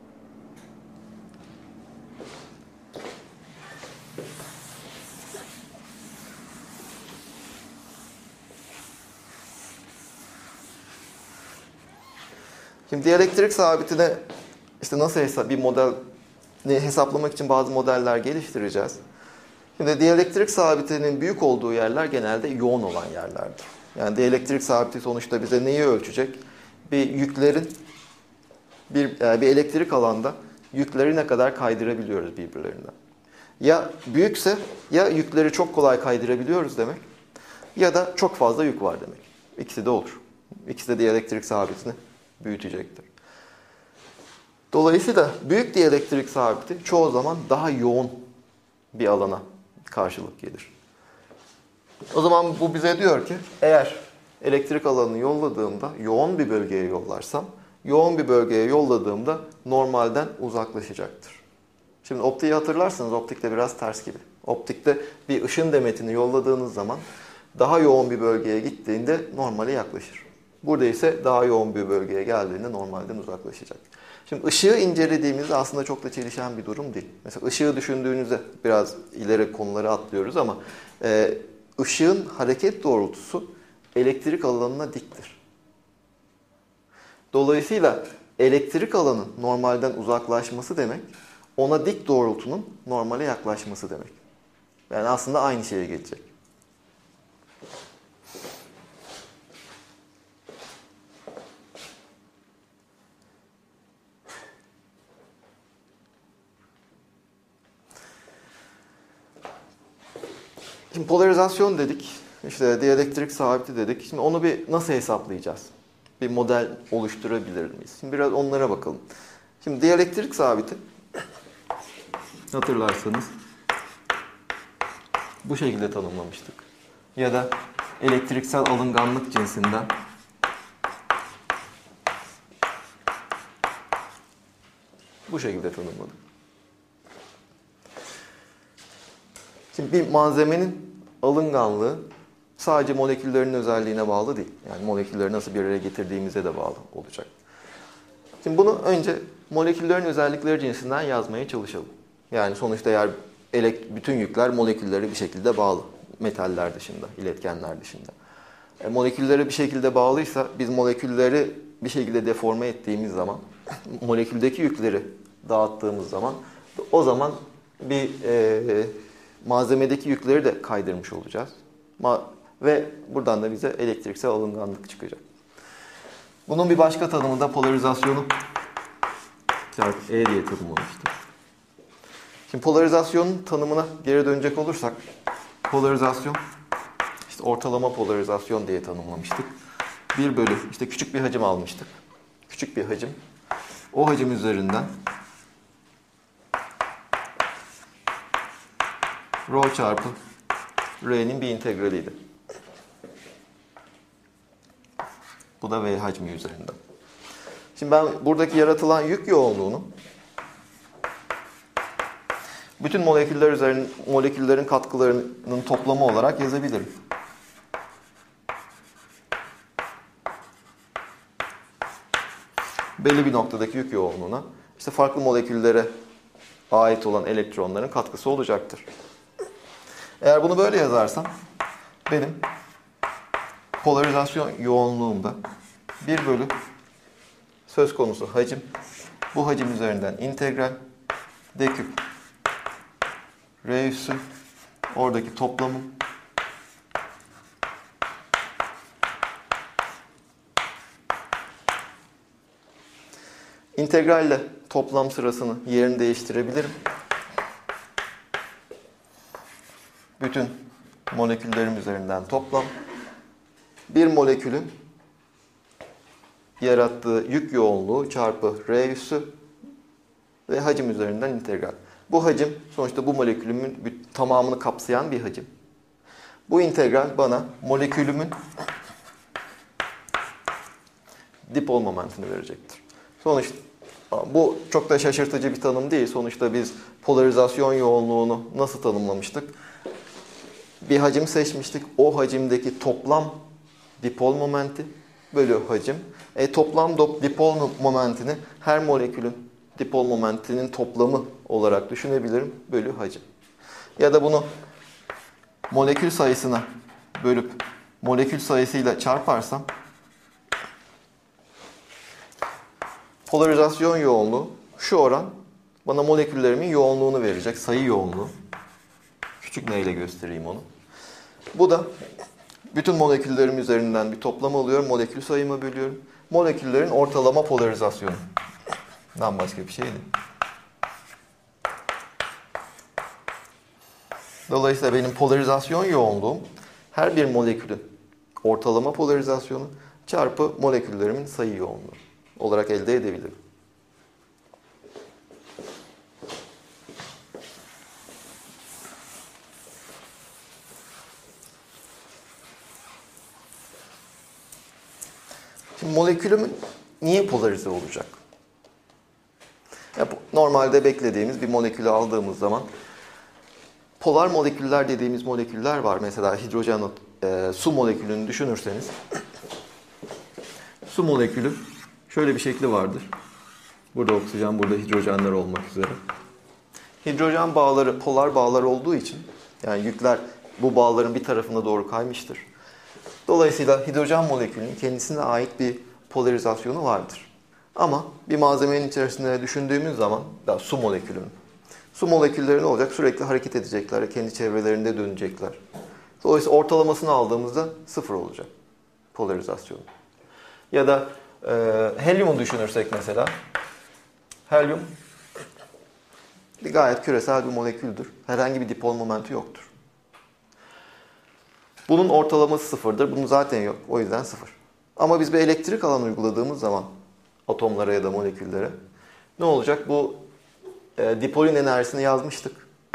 Şimdi diyelektrik sabitine işte nasıl bir model hesaplamak için bazı modeller geliştireceğiz. Şimdi diyelektrik sabitinin büyük olduğu yerler genelde yoğun olan yerlerdir. Yani diyelektrik sabiti sonuçta bize neyi ölçecek? Bir yüklerin bir elektrik alanda yükleri ne kadar kaydırabiliyoruz birbirlerinden. Ya büyükse ya yükleri çok kolay kaydırabiliyoruz demek ya da çok fazla yük var demek. İkisi de olur. İkisi de diyelektrik sabitini büyütecektir. Dolayısıyla büyük diyelektrik sabiti çoğu zaman daha yoğun bir alana karşılık gelir. O zaman bu bize diyor ki eğer elektrik alanını yolladığımda yoğun bir bölgeye yollarsam yoğun bir bölgeye yolladığımda normalden uzaklaşacaktır. Şimdi optiği hatırlarsanız optikte biraz ters gibi. Optikte bir ışın demetini yolladığınız zaman daha yoğun bir bölgeye gittiğinde normale yaklaşır. Burada ise daha yoğun bir bölgeye geldiğinde normalden uzaklaşacak. Şimdi ışığı incelediğimizde aslında çok da çelişen bir durum değil. Mesela ışığı düşündüğünüzde biraz ileri konuları atlıyoruz ama ışığın hareket doğrultusu elektrik alanına diktir. Dolayısıyla elektrik alanın normalden uzaklaşması demek, ona dik doğrultunun normale yaklaşması demek. Yani aslında aynı şeye gelecek. Şimdi polarizasyon dedik, işte diyelektrik sabiti dedik. Şimdi onu bir nasıl hesaplayacağız? Bir model oluşturabilir miyiz? Şimdi biraz onlara bakalım. Şimdi diyelektrik sabiti, hatırlarsanız bu şekilde tanımlamıştık. Ya da elektriksel alınganlık cinsinden bu şekilde tanımladık. Şimdi bir malzemenin alınganlığı sadece moleküllerin özelliğine bağlı değil. Yani molekülleri nasıl bir araya getirdiğimize de bağlı olacak. Şimdi bunu önce moleküllerin özellikleri cinsinden yazmaya çalışalım. Yani sonuçta eğer bütün yükler molekülleri bir şekilde bağlı. Metaller dışında, iletkenler dışında. Molekülleri bir şekilde bağlıysa biz molekülleri bir şekilde deforme ettiğimiz zaman, moleküldeki yükleri dağıttığımız zaman o zaman bir malzemedeki yükleri de kaydırmış olacağız. Ve buradan da bize elektriksel alınganlık çıkacak. Bunun bir başka tanımı da polarizasyonu çarpı E diye tanımlamıştır. Şimdi polarizasyonun tanımına geri dönecek olursak, polarizasyon, işte ortalama polarizasyon diye tanımlamıştık. 1 bölü, işte küçük bir hacim almıştık. Küçük bir hacim. O hacim üzerinden rho çarpı R'nin bir integraliydi. Bu da V hacmi üzerinden. Şimdi ben buradaki yaratılan yük yoğunluğunu bütün moleküllerin katkılarının toplamı olarak yazabilirim. Belli bir noktadaki yük yoğunluğuna işte farklı moleküllere ait olan elektronların katkısı olacaktır. Eğer bunu böyle yazarsam benim polarizasyon yoğunluğumda 1 bölü söz konusu hacim, bu hacim üzerinden integral D küp R üssü oradaki toplamım integralle toplam sırasını yerini değiştirebilirim. Bütün moleküllerim üzerinden toplam. Bir molekülün yarattığı yük yoğunluğu çarpı R üssü ve hacim üzerinden integral. Bu hacim sonuçta bu molekülümün tamamını kapsayan bir hacim. Bu integral bana molekülümün dipol momentini verecektir. Sonuçta bu çok da şaşırtıcı bir tanım değil. Sonuçta biz polarizasyon yoğunluğunu nasıl tanımlamıştık? Bir hacim seçmiştik. O hacimdeki toplam dipol momenti bölü hacim. Toplam dipol momentini her molekülün dipol momentinin toplamı olarak düşünebilirim. Bölü hacim. Ya da bunu molekül sayısına bölüp molekül sayısıyla çarparsam polarizasyon yoğunluğu şu oran bana moleküllerimin yoğunluğunu verecek. Sayı yoğunluğu. Küçük n ile göstereyim onu. Bu da bütün moleküllerim üzerinden bir toplam alıyorum. Molekül sayımı bölüyorum. Moleküllerin ortalama polarizasyonu. Dan başka bir şey değil. Dolayısıyla benim polarizasyon yoğunluğum her bir molekülün ortalama polarizasyonu çarpı moleküllerimin sayı yoğunluğu olarak elde edebilirim. Şimdi molekülümün niye polarize olacak? Normalde beklediğimiz bir molekülü aldığımız zaman polar moleküller dediğimiz moleküller var. Mesela hidrojen, su molekülünü düşünürseniz su molekülü şöyle bir şekli vardır. Burada oksijen, burada hidrojenler olmak üzere. Hidrojen bağları polar bağlar olduğu için yani yükler bu bağların bir tarafına doğru kaymıştır. Dolayısıyla hidrojen molekülünün kendisine ait bir polarizasyonu vardır. Ama bir malzemenin içerisinde düşündüğümüz zaman da su molekülleri ne olacak? Sürekli hareket edecekler, kendi çevrelerinde dönecekler. Dolayısıyla ortalamasını aldığımızda sıfır olacak polarizasyonu. Ya da helyumu düşünürsek mesela. Helyum gayet küresel bir moleküldür. Herhangi bir dipol momenti yoktur. Bunun ortalaması sıfırdır. Bunun zaten yok. O yüzden sıfır. Ama biz bir elektrik alan uyguladığımız zaman atomlara ya da moleküllere ne olacak? Bu dipolün enerjisini yazmıştık.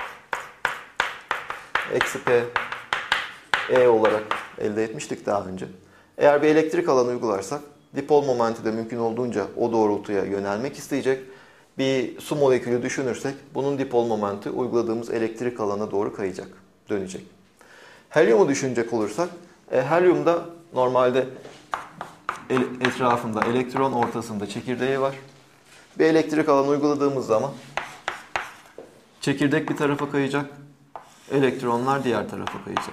Eksi P E olarak elde etmiştik daha önce. Eğer bir elektrik alan uygularsak dipol momenti de mümkün olduğunca o doğrultuya yönelmek isteyecek. Bir su molekülü düşünürsek bunun dipol momenti uyguladığımız elektrik alana doğru kayacak, dönecek. Helyumu düşünecek olursak, helyumda normalde etrafında elektron ortasında çekirdeği var. Bir elektrik alanı uyguladığımız zaman çekirdek bir tarafa kayacak, elektronlar diğer tarafa kayacak.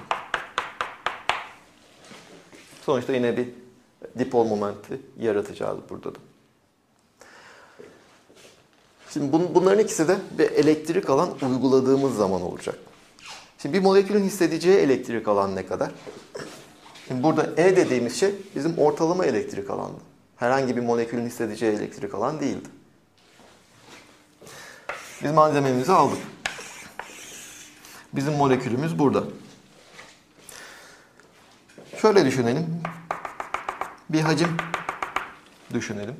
Sonuçta yine bir dipol momenti yaratacağız burada da. Şimdi bunların ikisi de bir elektrik alan uyguladığımız zaman olacak. Şimdi bir molekülün hissedeceği elektrik alan ne kadar? Şimdi burada E dediğimiz şey bizim ortalama elektrik alandı. Herhangi bir molekülün hissedeceği elektrik alan değildi. Biz malzememizi aldık. Bizim molekülümüz burada. Şöyle düşünelim. Bir hacim düşünelim.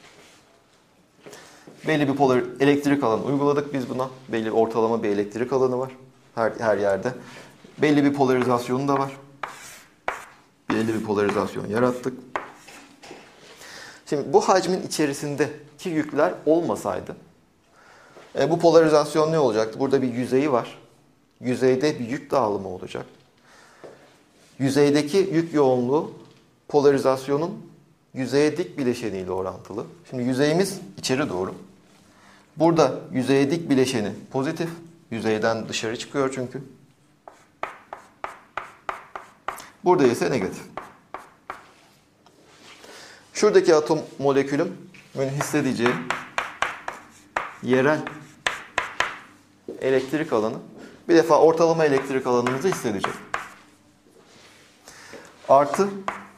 Belli bir elektrik alanı uyguladık biz buna. Belli ortalama bir elektrik alanı var. Her yerde. Belli bir polarizasyonu da var. Belli bir polarizasyon yarattık. Şimdi bu hacmin içerisindeki yükler olmasaydı bu polarizasyon ne olacaktı? Burada bir yüzeyi var. Yüzeyde bir yük dağılımı olacak. Yüzeydeki yük yoğunluğu polarizasyonun yüzeye dik bileşeniyle orantılı. Şimdi yüzeyimiz içeri doğru. Burada yüzeye dik bileşeni pozitif. Yüzeyden dışarı çıkıyor çünkü. Burada ise negatif. Şuradaki atom molekülümün hissedeceği yerel elektrik alanı bir defa ortalama elektrik alanımızı hissedecek. Artı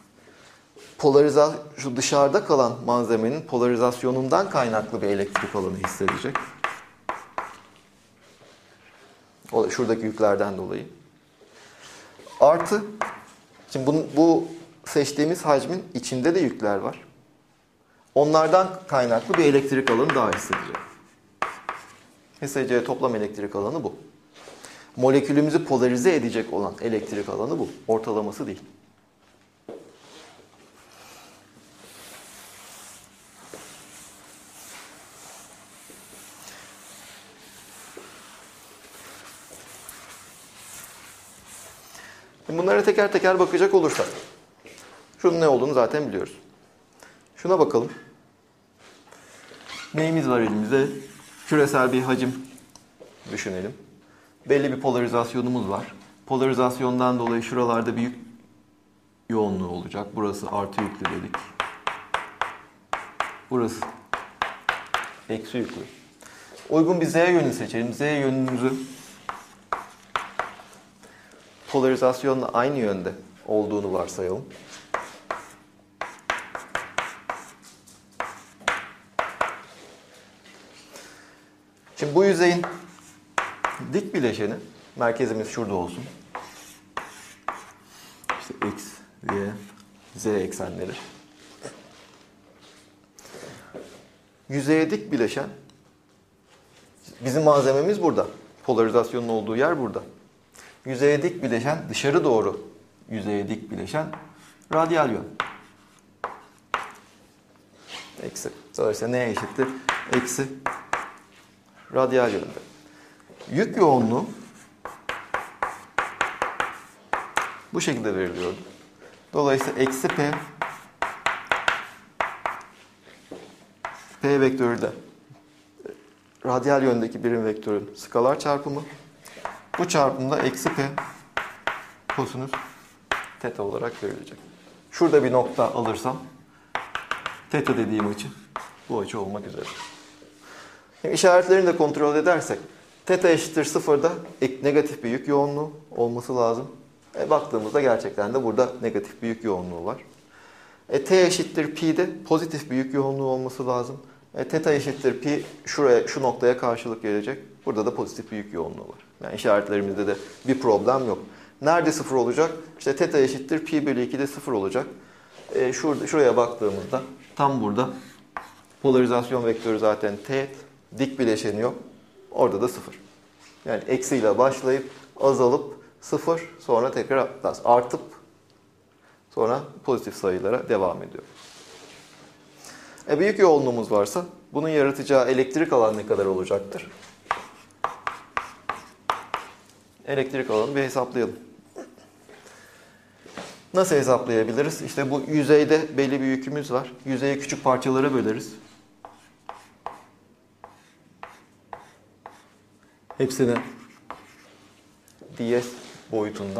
şu dışarıda kalan malzemenin polarizasyonundan kaynaklı bir elektrik alanı hissedecek. Şuradaki yüklerden dolayı. Artı, şimdi bu seçtiğimiz hacmin içinde de yükler var. Onlardan kaynaklı bir elektrik alanı daha hissedecek. Hissedeceği toplam elektrik alanı bu. Molekülümüzü polarize edecek olan elektrik alanı bu. Ortalaması değil. Bunlara teker teker bakacak olursak, şunun ne olduğunu zaten biliyoruz. Şuna bakalım. Neyimiz var elimizde? Küresel bir hacim düşünelim. Belli bir polarizasyonumuz var. Polarizasyondan dolayı şuralarda bir yük yoğunluğu olacak. Burası artı yüklü dedik. Burası eksi yüklü. Uygun bir Z yönünü seçelim. Z yönümüzü polarizasyonla aynı yönde olduğunu varsayalım. Şimdi bu yüzeyin dik bileşeni, merkezimiz şurada olsun. İşte X, Y, Z eksenleri. Yüzeye dik bileşen, bizim malzememiz burada. Polarizasyonun olduğu yer burada. Yüzeye dik bileşen, dışarı doğru yüzeye dik bileşen radyal yön. Eksi. Dolayısıyla neye eşittir? Eksi radyal yönde. Yük yoğunluğu bu şekilde veriliyordu. Dolayısıyla eksi P, P vektörü de radyal yöndeki birim vektörün skalar çarpımı. Bu çarpımda eksi P kosinüs teta olarak verilecek. Şurada bir nokta alırsam teta dediğim açı bu açı olmak üzere. Şimdi işaretlerini de kontrol edersek teta eşittir sıfırda negatif bir yük yoğunluğu olması lazım. Baktığımızda gerçekten de burada negatif bir yük yoğunluğu var. T eşittir pi'de pozitif bir yük yoğunluğu olması lazım. Teta eşittir pi şu noktaya karşılık gelecek. Burada da pozitif bir yük yoğunluğu var. Yani işaretlerimizde de bir problem yok. Nerede sıfır olacak? İşte teta eşittir pi bölü 2'de sıfır olacak. Şuraya baktığımızda tam burada polarizasyon vektörü zaten teğet, dik bileşeni yok. Orada da sıfır. Yani eksiyle başlayıp azalıp sıfır, sonra tekrar artıp sonra pozitif sayılara devam ediyor. Büyük yoğunluğumuz varsa bunun yaratacağı elektrik alanı ne kadar olacaktır? Elektrik alanını bir hesaplayalım. Nasıl hesaplayabiliriz? İşte bu yüzeyde belli bir yükümüz var. Yüzeyi küçük parçalara böleriz. Hepsini ds boyutunda.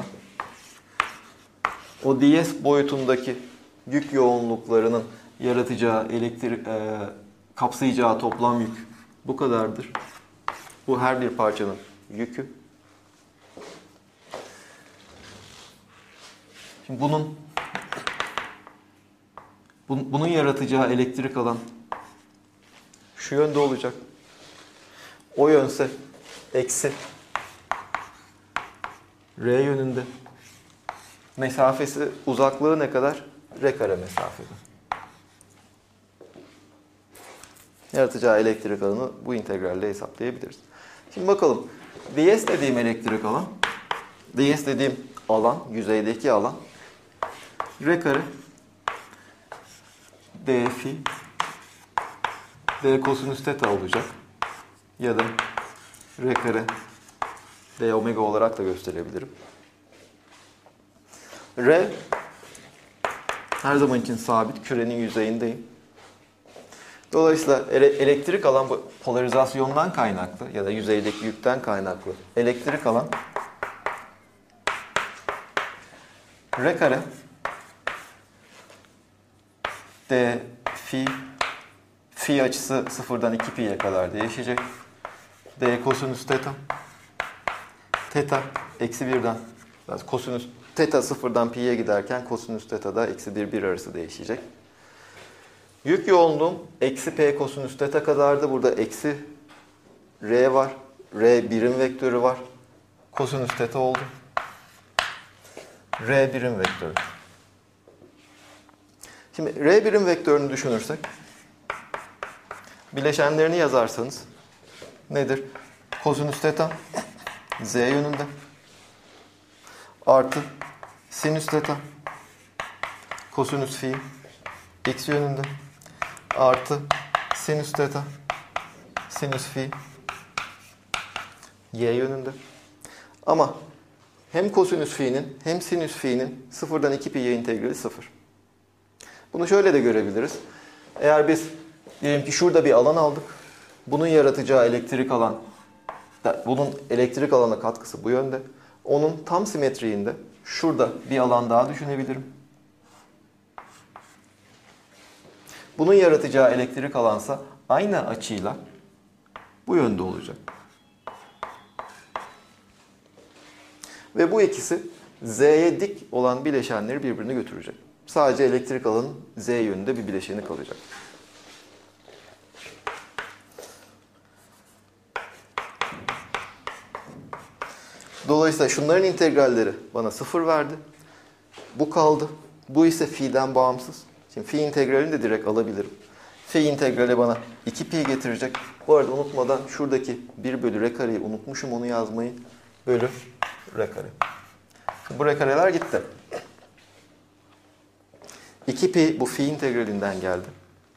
O ds boyutundaki yük yoğunluklarının yaratacağı kapsayacağı toplam yük bu kadardır. Bu her bir parçanın yükü. Şimdi bunun yaratacağı elektrik alan şu yönde olacak. O yönse eksi R yönünde. Mesafesi, uzaklığı ne kadar? R kare mesafede. Yaratacağı elektrik alanı bu integralle hesaplayabiliriz. Şimdi bakalım. ds dediğim elektrik alan, ds dediğim alan, yüzeydeki alan R kare d phi d kosinüs teta olacak. Ya da R kare d omega olarak da gösterebilirim. R her zaman için sabit. Kürenin yüzeyindeyim. Dolayısıyla elektrik alan polarizasyondan kaynaklı ya da yüzeydeki yükten kaynaklı elektrik alan R kare d phi açısı sıfırdan 2 pi'ye kadar değişecek. D kosinüs teta. Teta eksi 1'den. Yani kosinüs teta 0'dan pi'ye giderken kosinüs teta da eksi 1 arası değişecek. Yük yoğunluğum eksi p kosinüs teta kadardı. Burada eksi r var. R birim vektörü var. Kosinüs teta oldu. R birim vektörü. Şimdi R birim vektörünü düşünürsek, bileşenlerini yazarsanız nedir? Kosinüs teta z yönünde artı sinüs teta kosinüs fi x yönünde artı sinüs teta sinüs fi y yönünde. Ama hem kosinüs fi'nin hem sinüs fi'nin 0'dan 2pi'ye integrali 0. Bunu şöyle de görebiliriz. Eğer biz diyelim ki şurada bir alan aldık. Bunun yaratacağı elektrik alan, bunun elektrik alana katkısı bu yönde. Onun tam simetriğinde şurada bir alan daha düşünebilirim. Bunun yaratacağı elektrik alansa aynı açıyla bu yönde olacak. Ve bu ikisi Z'ye dik olan bileşenleri birbirine götürecek. Sadece elektrik alanın Z yönünde bir bileşeni kalacak. Dolayısıyla şunların integralleri bana 0 verdi. Bu kaldı. Bu ise fi'den bağımsız. Şimdi fi integralini de direkt alabilirim. Fi integrali bana 2pi getirecek. Bu arada unutmadan şuradaki 1 bölü r kareyi unutmuşum, onu yazmayı. Bölü r kare. Şimdi bu r kareler gitti. 2pi bu fi integralinden geldi.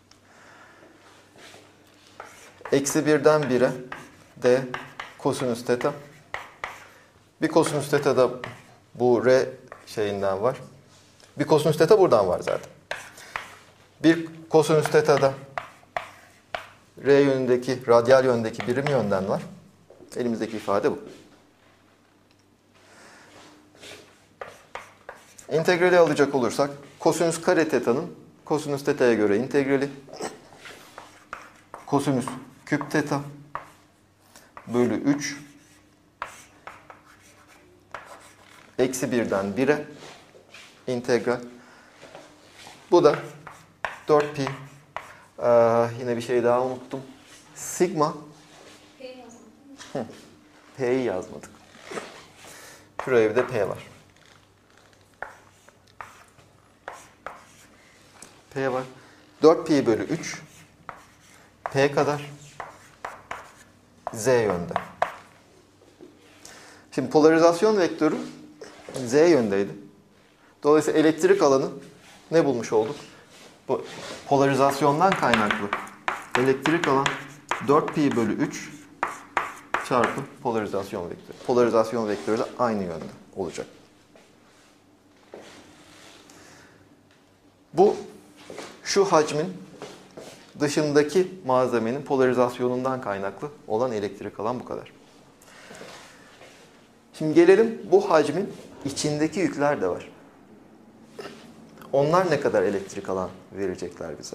Eksi 1'den 1'e d kosinüs teta. Bir kosinüs teta da bu r şeyinden var. Bir kosinüs teta buradan var zaten. Bir kosinüs teta da r yönündeki, radyal yöndeki birim yönden var. Elimizdeki ifade bu. İntegrali alacak olursak kosinüs kare teta'nın kosinüs teta'ya göre integrali kosinüs küp teta bölü 3 eksi 1'den 1'e integral. Bu da 4pi. Yine bir şey daha unuttum. Sigma. P'yi yazmadık. Şuraya bir de P var. P var. 4pi bölü 3 P kadar Z yönde. Şimdi polarizasyon vektörü Z yöndeydi. Dolayısıyla elektrik alanı ne bulmuş olduk? Bu polarizasyondan kaynaklı elektrik alan 4pi bölü 3 çarpı polarizasyon vektörü. Polarizasyon vektörü de aynı yönde olacak. Bu şu hacmin dışındaki malzemenin polarizasyonundan kaynaklı olan elektrik alan bu kadar. Şimdi gelelim bu hacmin içindeki yükler de var. Onlar ne kadar elektrik alan verecekler bize?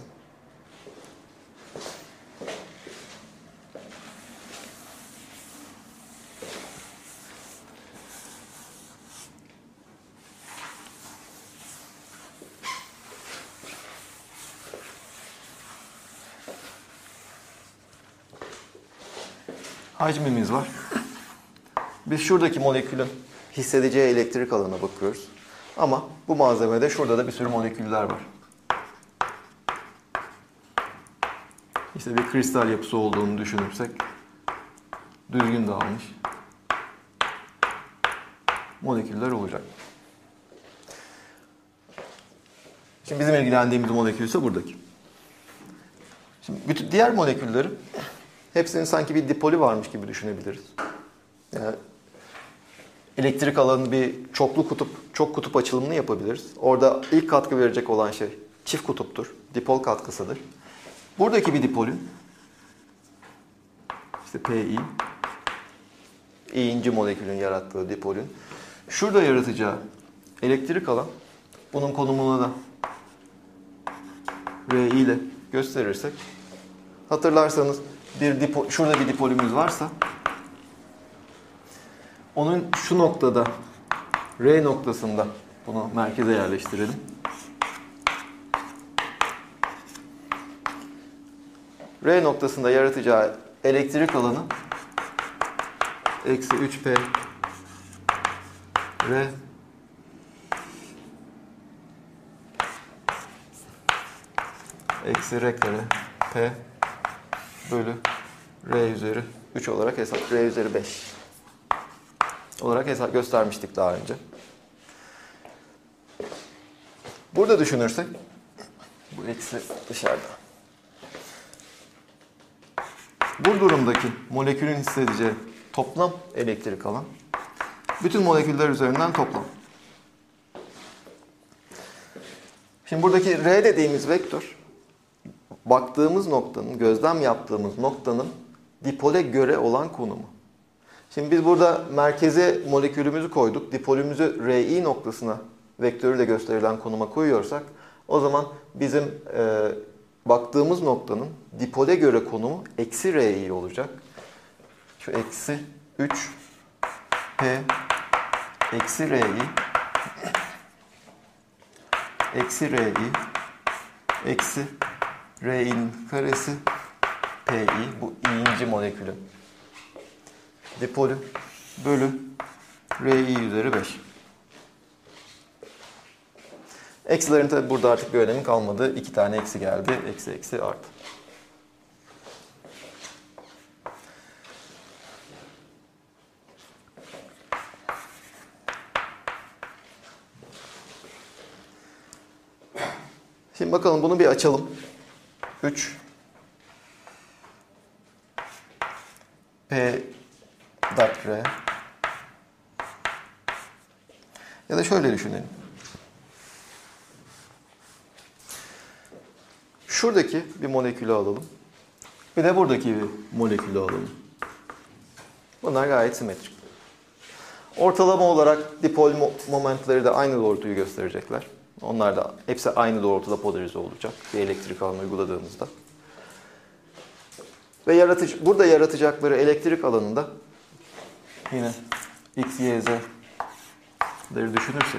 Hacmimiz var. Biz şuradaki molekülün hissedeceği elektrik alana bakıyoruz. Ama bu malzemede şurada da bir sürü moleküller var. İşte bir kristal yapısı olduğunu düşünürsek düzgün dağılmış moleküller olacak. Şimdi bizim ilgilendiğimiz molekül ise buradaki. Şimdi bütün diğer molekülleri hepsinin sanki bir dipolü varmış gibi düşünebiliriz. Yani elektrik alanı bir çok kutup açılımını yapabiliriz. Orada ilk katkı verecek olan şey çift kutuptur. Dipol katkısıdır. Buradaki bir dipolün işte Pi, İ'inci molekülün yarattığı dipolün şurada yaratacağı elektrik alan, bunun konumunu da Ri ile gösterirsek, hatırlarsanız şurada bir dipolümüz varsa Onun şu noktada, R noktasında bunu merkeze yerleştirelim. R noktasında yaratacağı elektrik alanı eksi 3P R eksi R kare P bölü R üzeri 3 olarak R üzeri 5 olarak göstermiştik daha önce. Burada düşünürsek bu eksi dışarıda. Bu durumdaki molekülün hissedeceği toplam elektrik alan bütün moleküller üzerinden toplam. Şimdi buradaki R dediğimiz vektör baktığımız noktanın, gözlem yaptığımız noktanın dipole göre olan konumu. Şimdi biz burada merkeze molekülümüzü koyduk. Dipolümüzü RI noktasına vektörüyle gösterilen konuma koyuyorsak o zaman bizim baktığımız noktanın dipole göre konumu eksi RI olacak. Şu eksi 3 P eksi RI eksi RI eksi R'in karesi Pi bu i'inci molekülün dipolü bölü Ri üzeri 5. Eksilerin tabi burada artık bir önemi kalmadı. 2 tane eksi geldi. Eksi eksi artı. Şimdi bakalım bunu bir açalım. 3 P dot R ya da şöyle düşünelim. Şuradaki bir molekülü alalım. Bir de buradaki bir molekülü alalım. Bunlar gayet simetrik. Ortalama olarak dipol momentleri de aynı doğrultuyu gösterecekler. Onlar da hepsi aynı doğrultuda polarize olacak bir elektrik alanı uyguladığımızda. Ve burada yaratacakları elektrik alanında yine X, Y, Z'leri düşünürsek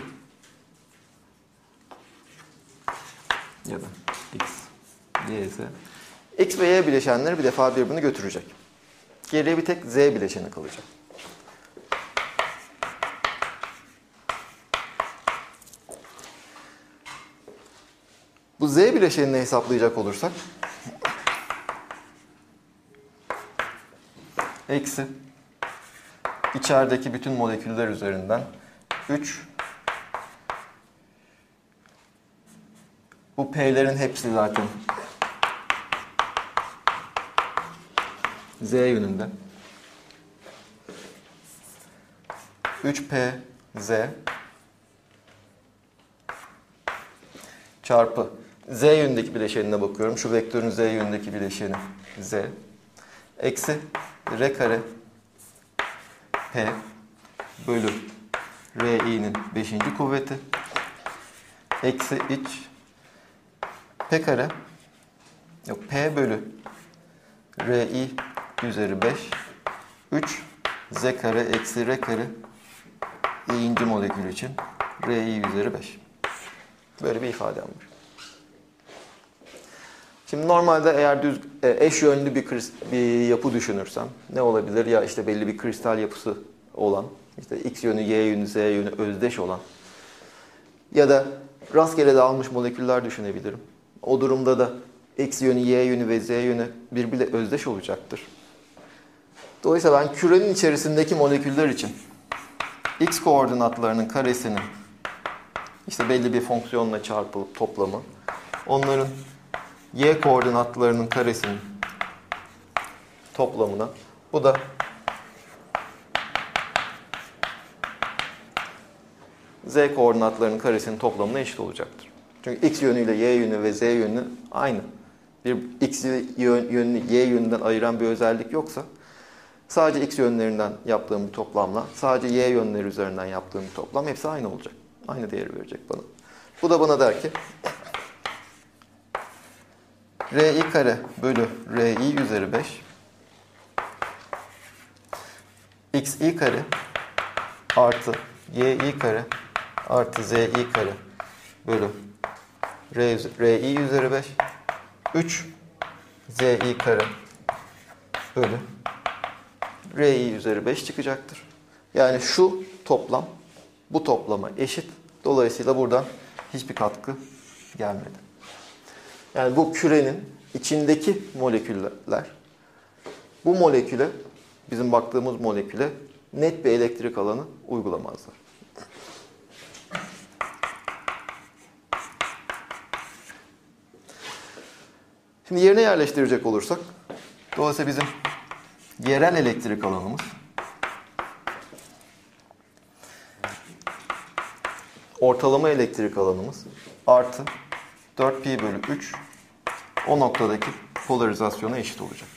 ya da X, Y, Z. X ve Y bileşenleri bir defa birbirini götürecek. Geriye bir tek Z bileşeni kalacak. Bu Z bileşenini hesaplayacak olursak eksi içerideki bütün moleküller üzerinden 3 bu P'lerin hepsi zaten Z yönünde 3P Z çarpı Z yönündeki bileşenine bakıyorum. Şu vektörün Z yönündeki bileşeni Z. Eksi R kare P bölü Ri'nin 5. kuvveti. Eksi iç P kare yok P bölü Ri üzeri 5. 3 Z kare eksi R kare i'inci molekül için Ri üzeri 5. Böyle bir ifadem var. Şimdi normalde eğer eş yönlü bir yapı düşünürsem ne olabilir? Ya işte belli bir kristal yapısı olan, işte X yönü, Y yönü, Z yönü özdeş olan ya da rastgele dağılmış moleküller düşünebilirim. O durumda da X yönü, Y yönü ve Z yönü birbiriyle özdeş olacaktır. Dolayısıyla ben kürenin içerisindeki moleküller için X koordinatlarının karesinin işte belli bir fonksiyonla çarpılıp toplamı, onların Y koordinatlarının karesinin toplamına, bu da Z koordinatlarının karesinin toplamına eşit olacaktır. Çünkü X yönüyle Y yönü ve Z yönü aynı. Bir X yönünü Y yönünden ayıran bir özellik yoksa sadece X yönlerinden yaptığım bir toplamla sadece Y yönleri üzerinden yaptığım bir toplam hepsi aynı olacak. Aynı değeri verecek bana. Bu da bana der ki Ri kare bölü Ri üzeri 5 Xi kare artı yi kare artı zi kare bölü ri üzeri 5 3 zi kare bölü ri üzeri 5 çıkacaktır. Yani şu toplam bu toplama eşit. Dolayısıyla buradan hiçbir katkı gelmedi. Yani bu kürenin içindeki moleküller bu moleküle, bizim baktığımız moleküle net bir elektrik alanı uygulamazlar. Şimdi yerine yerleştirecek olursak, dolayısıyla bizim yerel elektrik alanımız ortalama elektrik alanımız artı 4pi bölü 3 o noktadaki polarizasyona eşit olacak.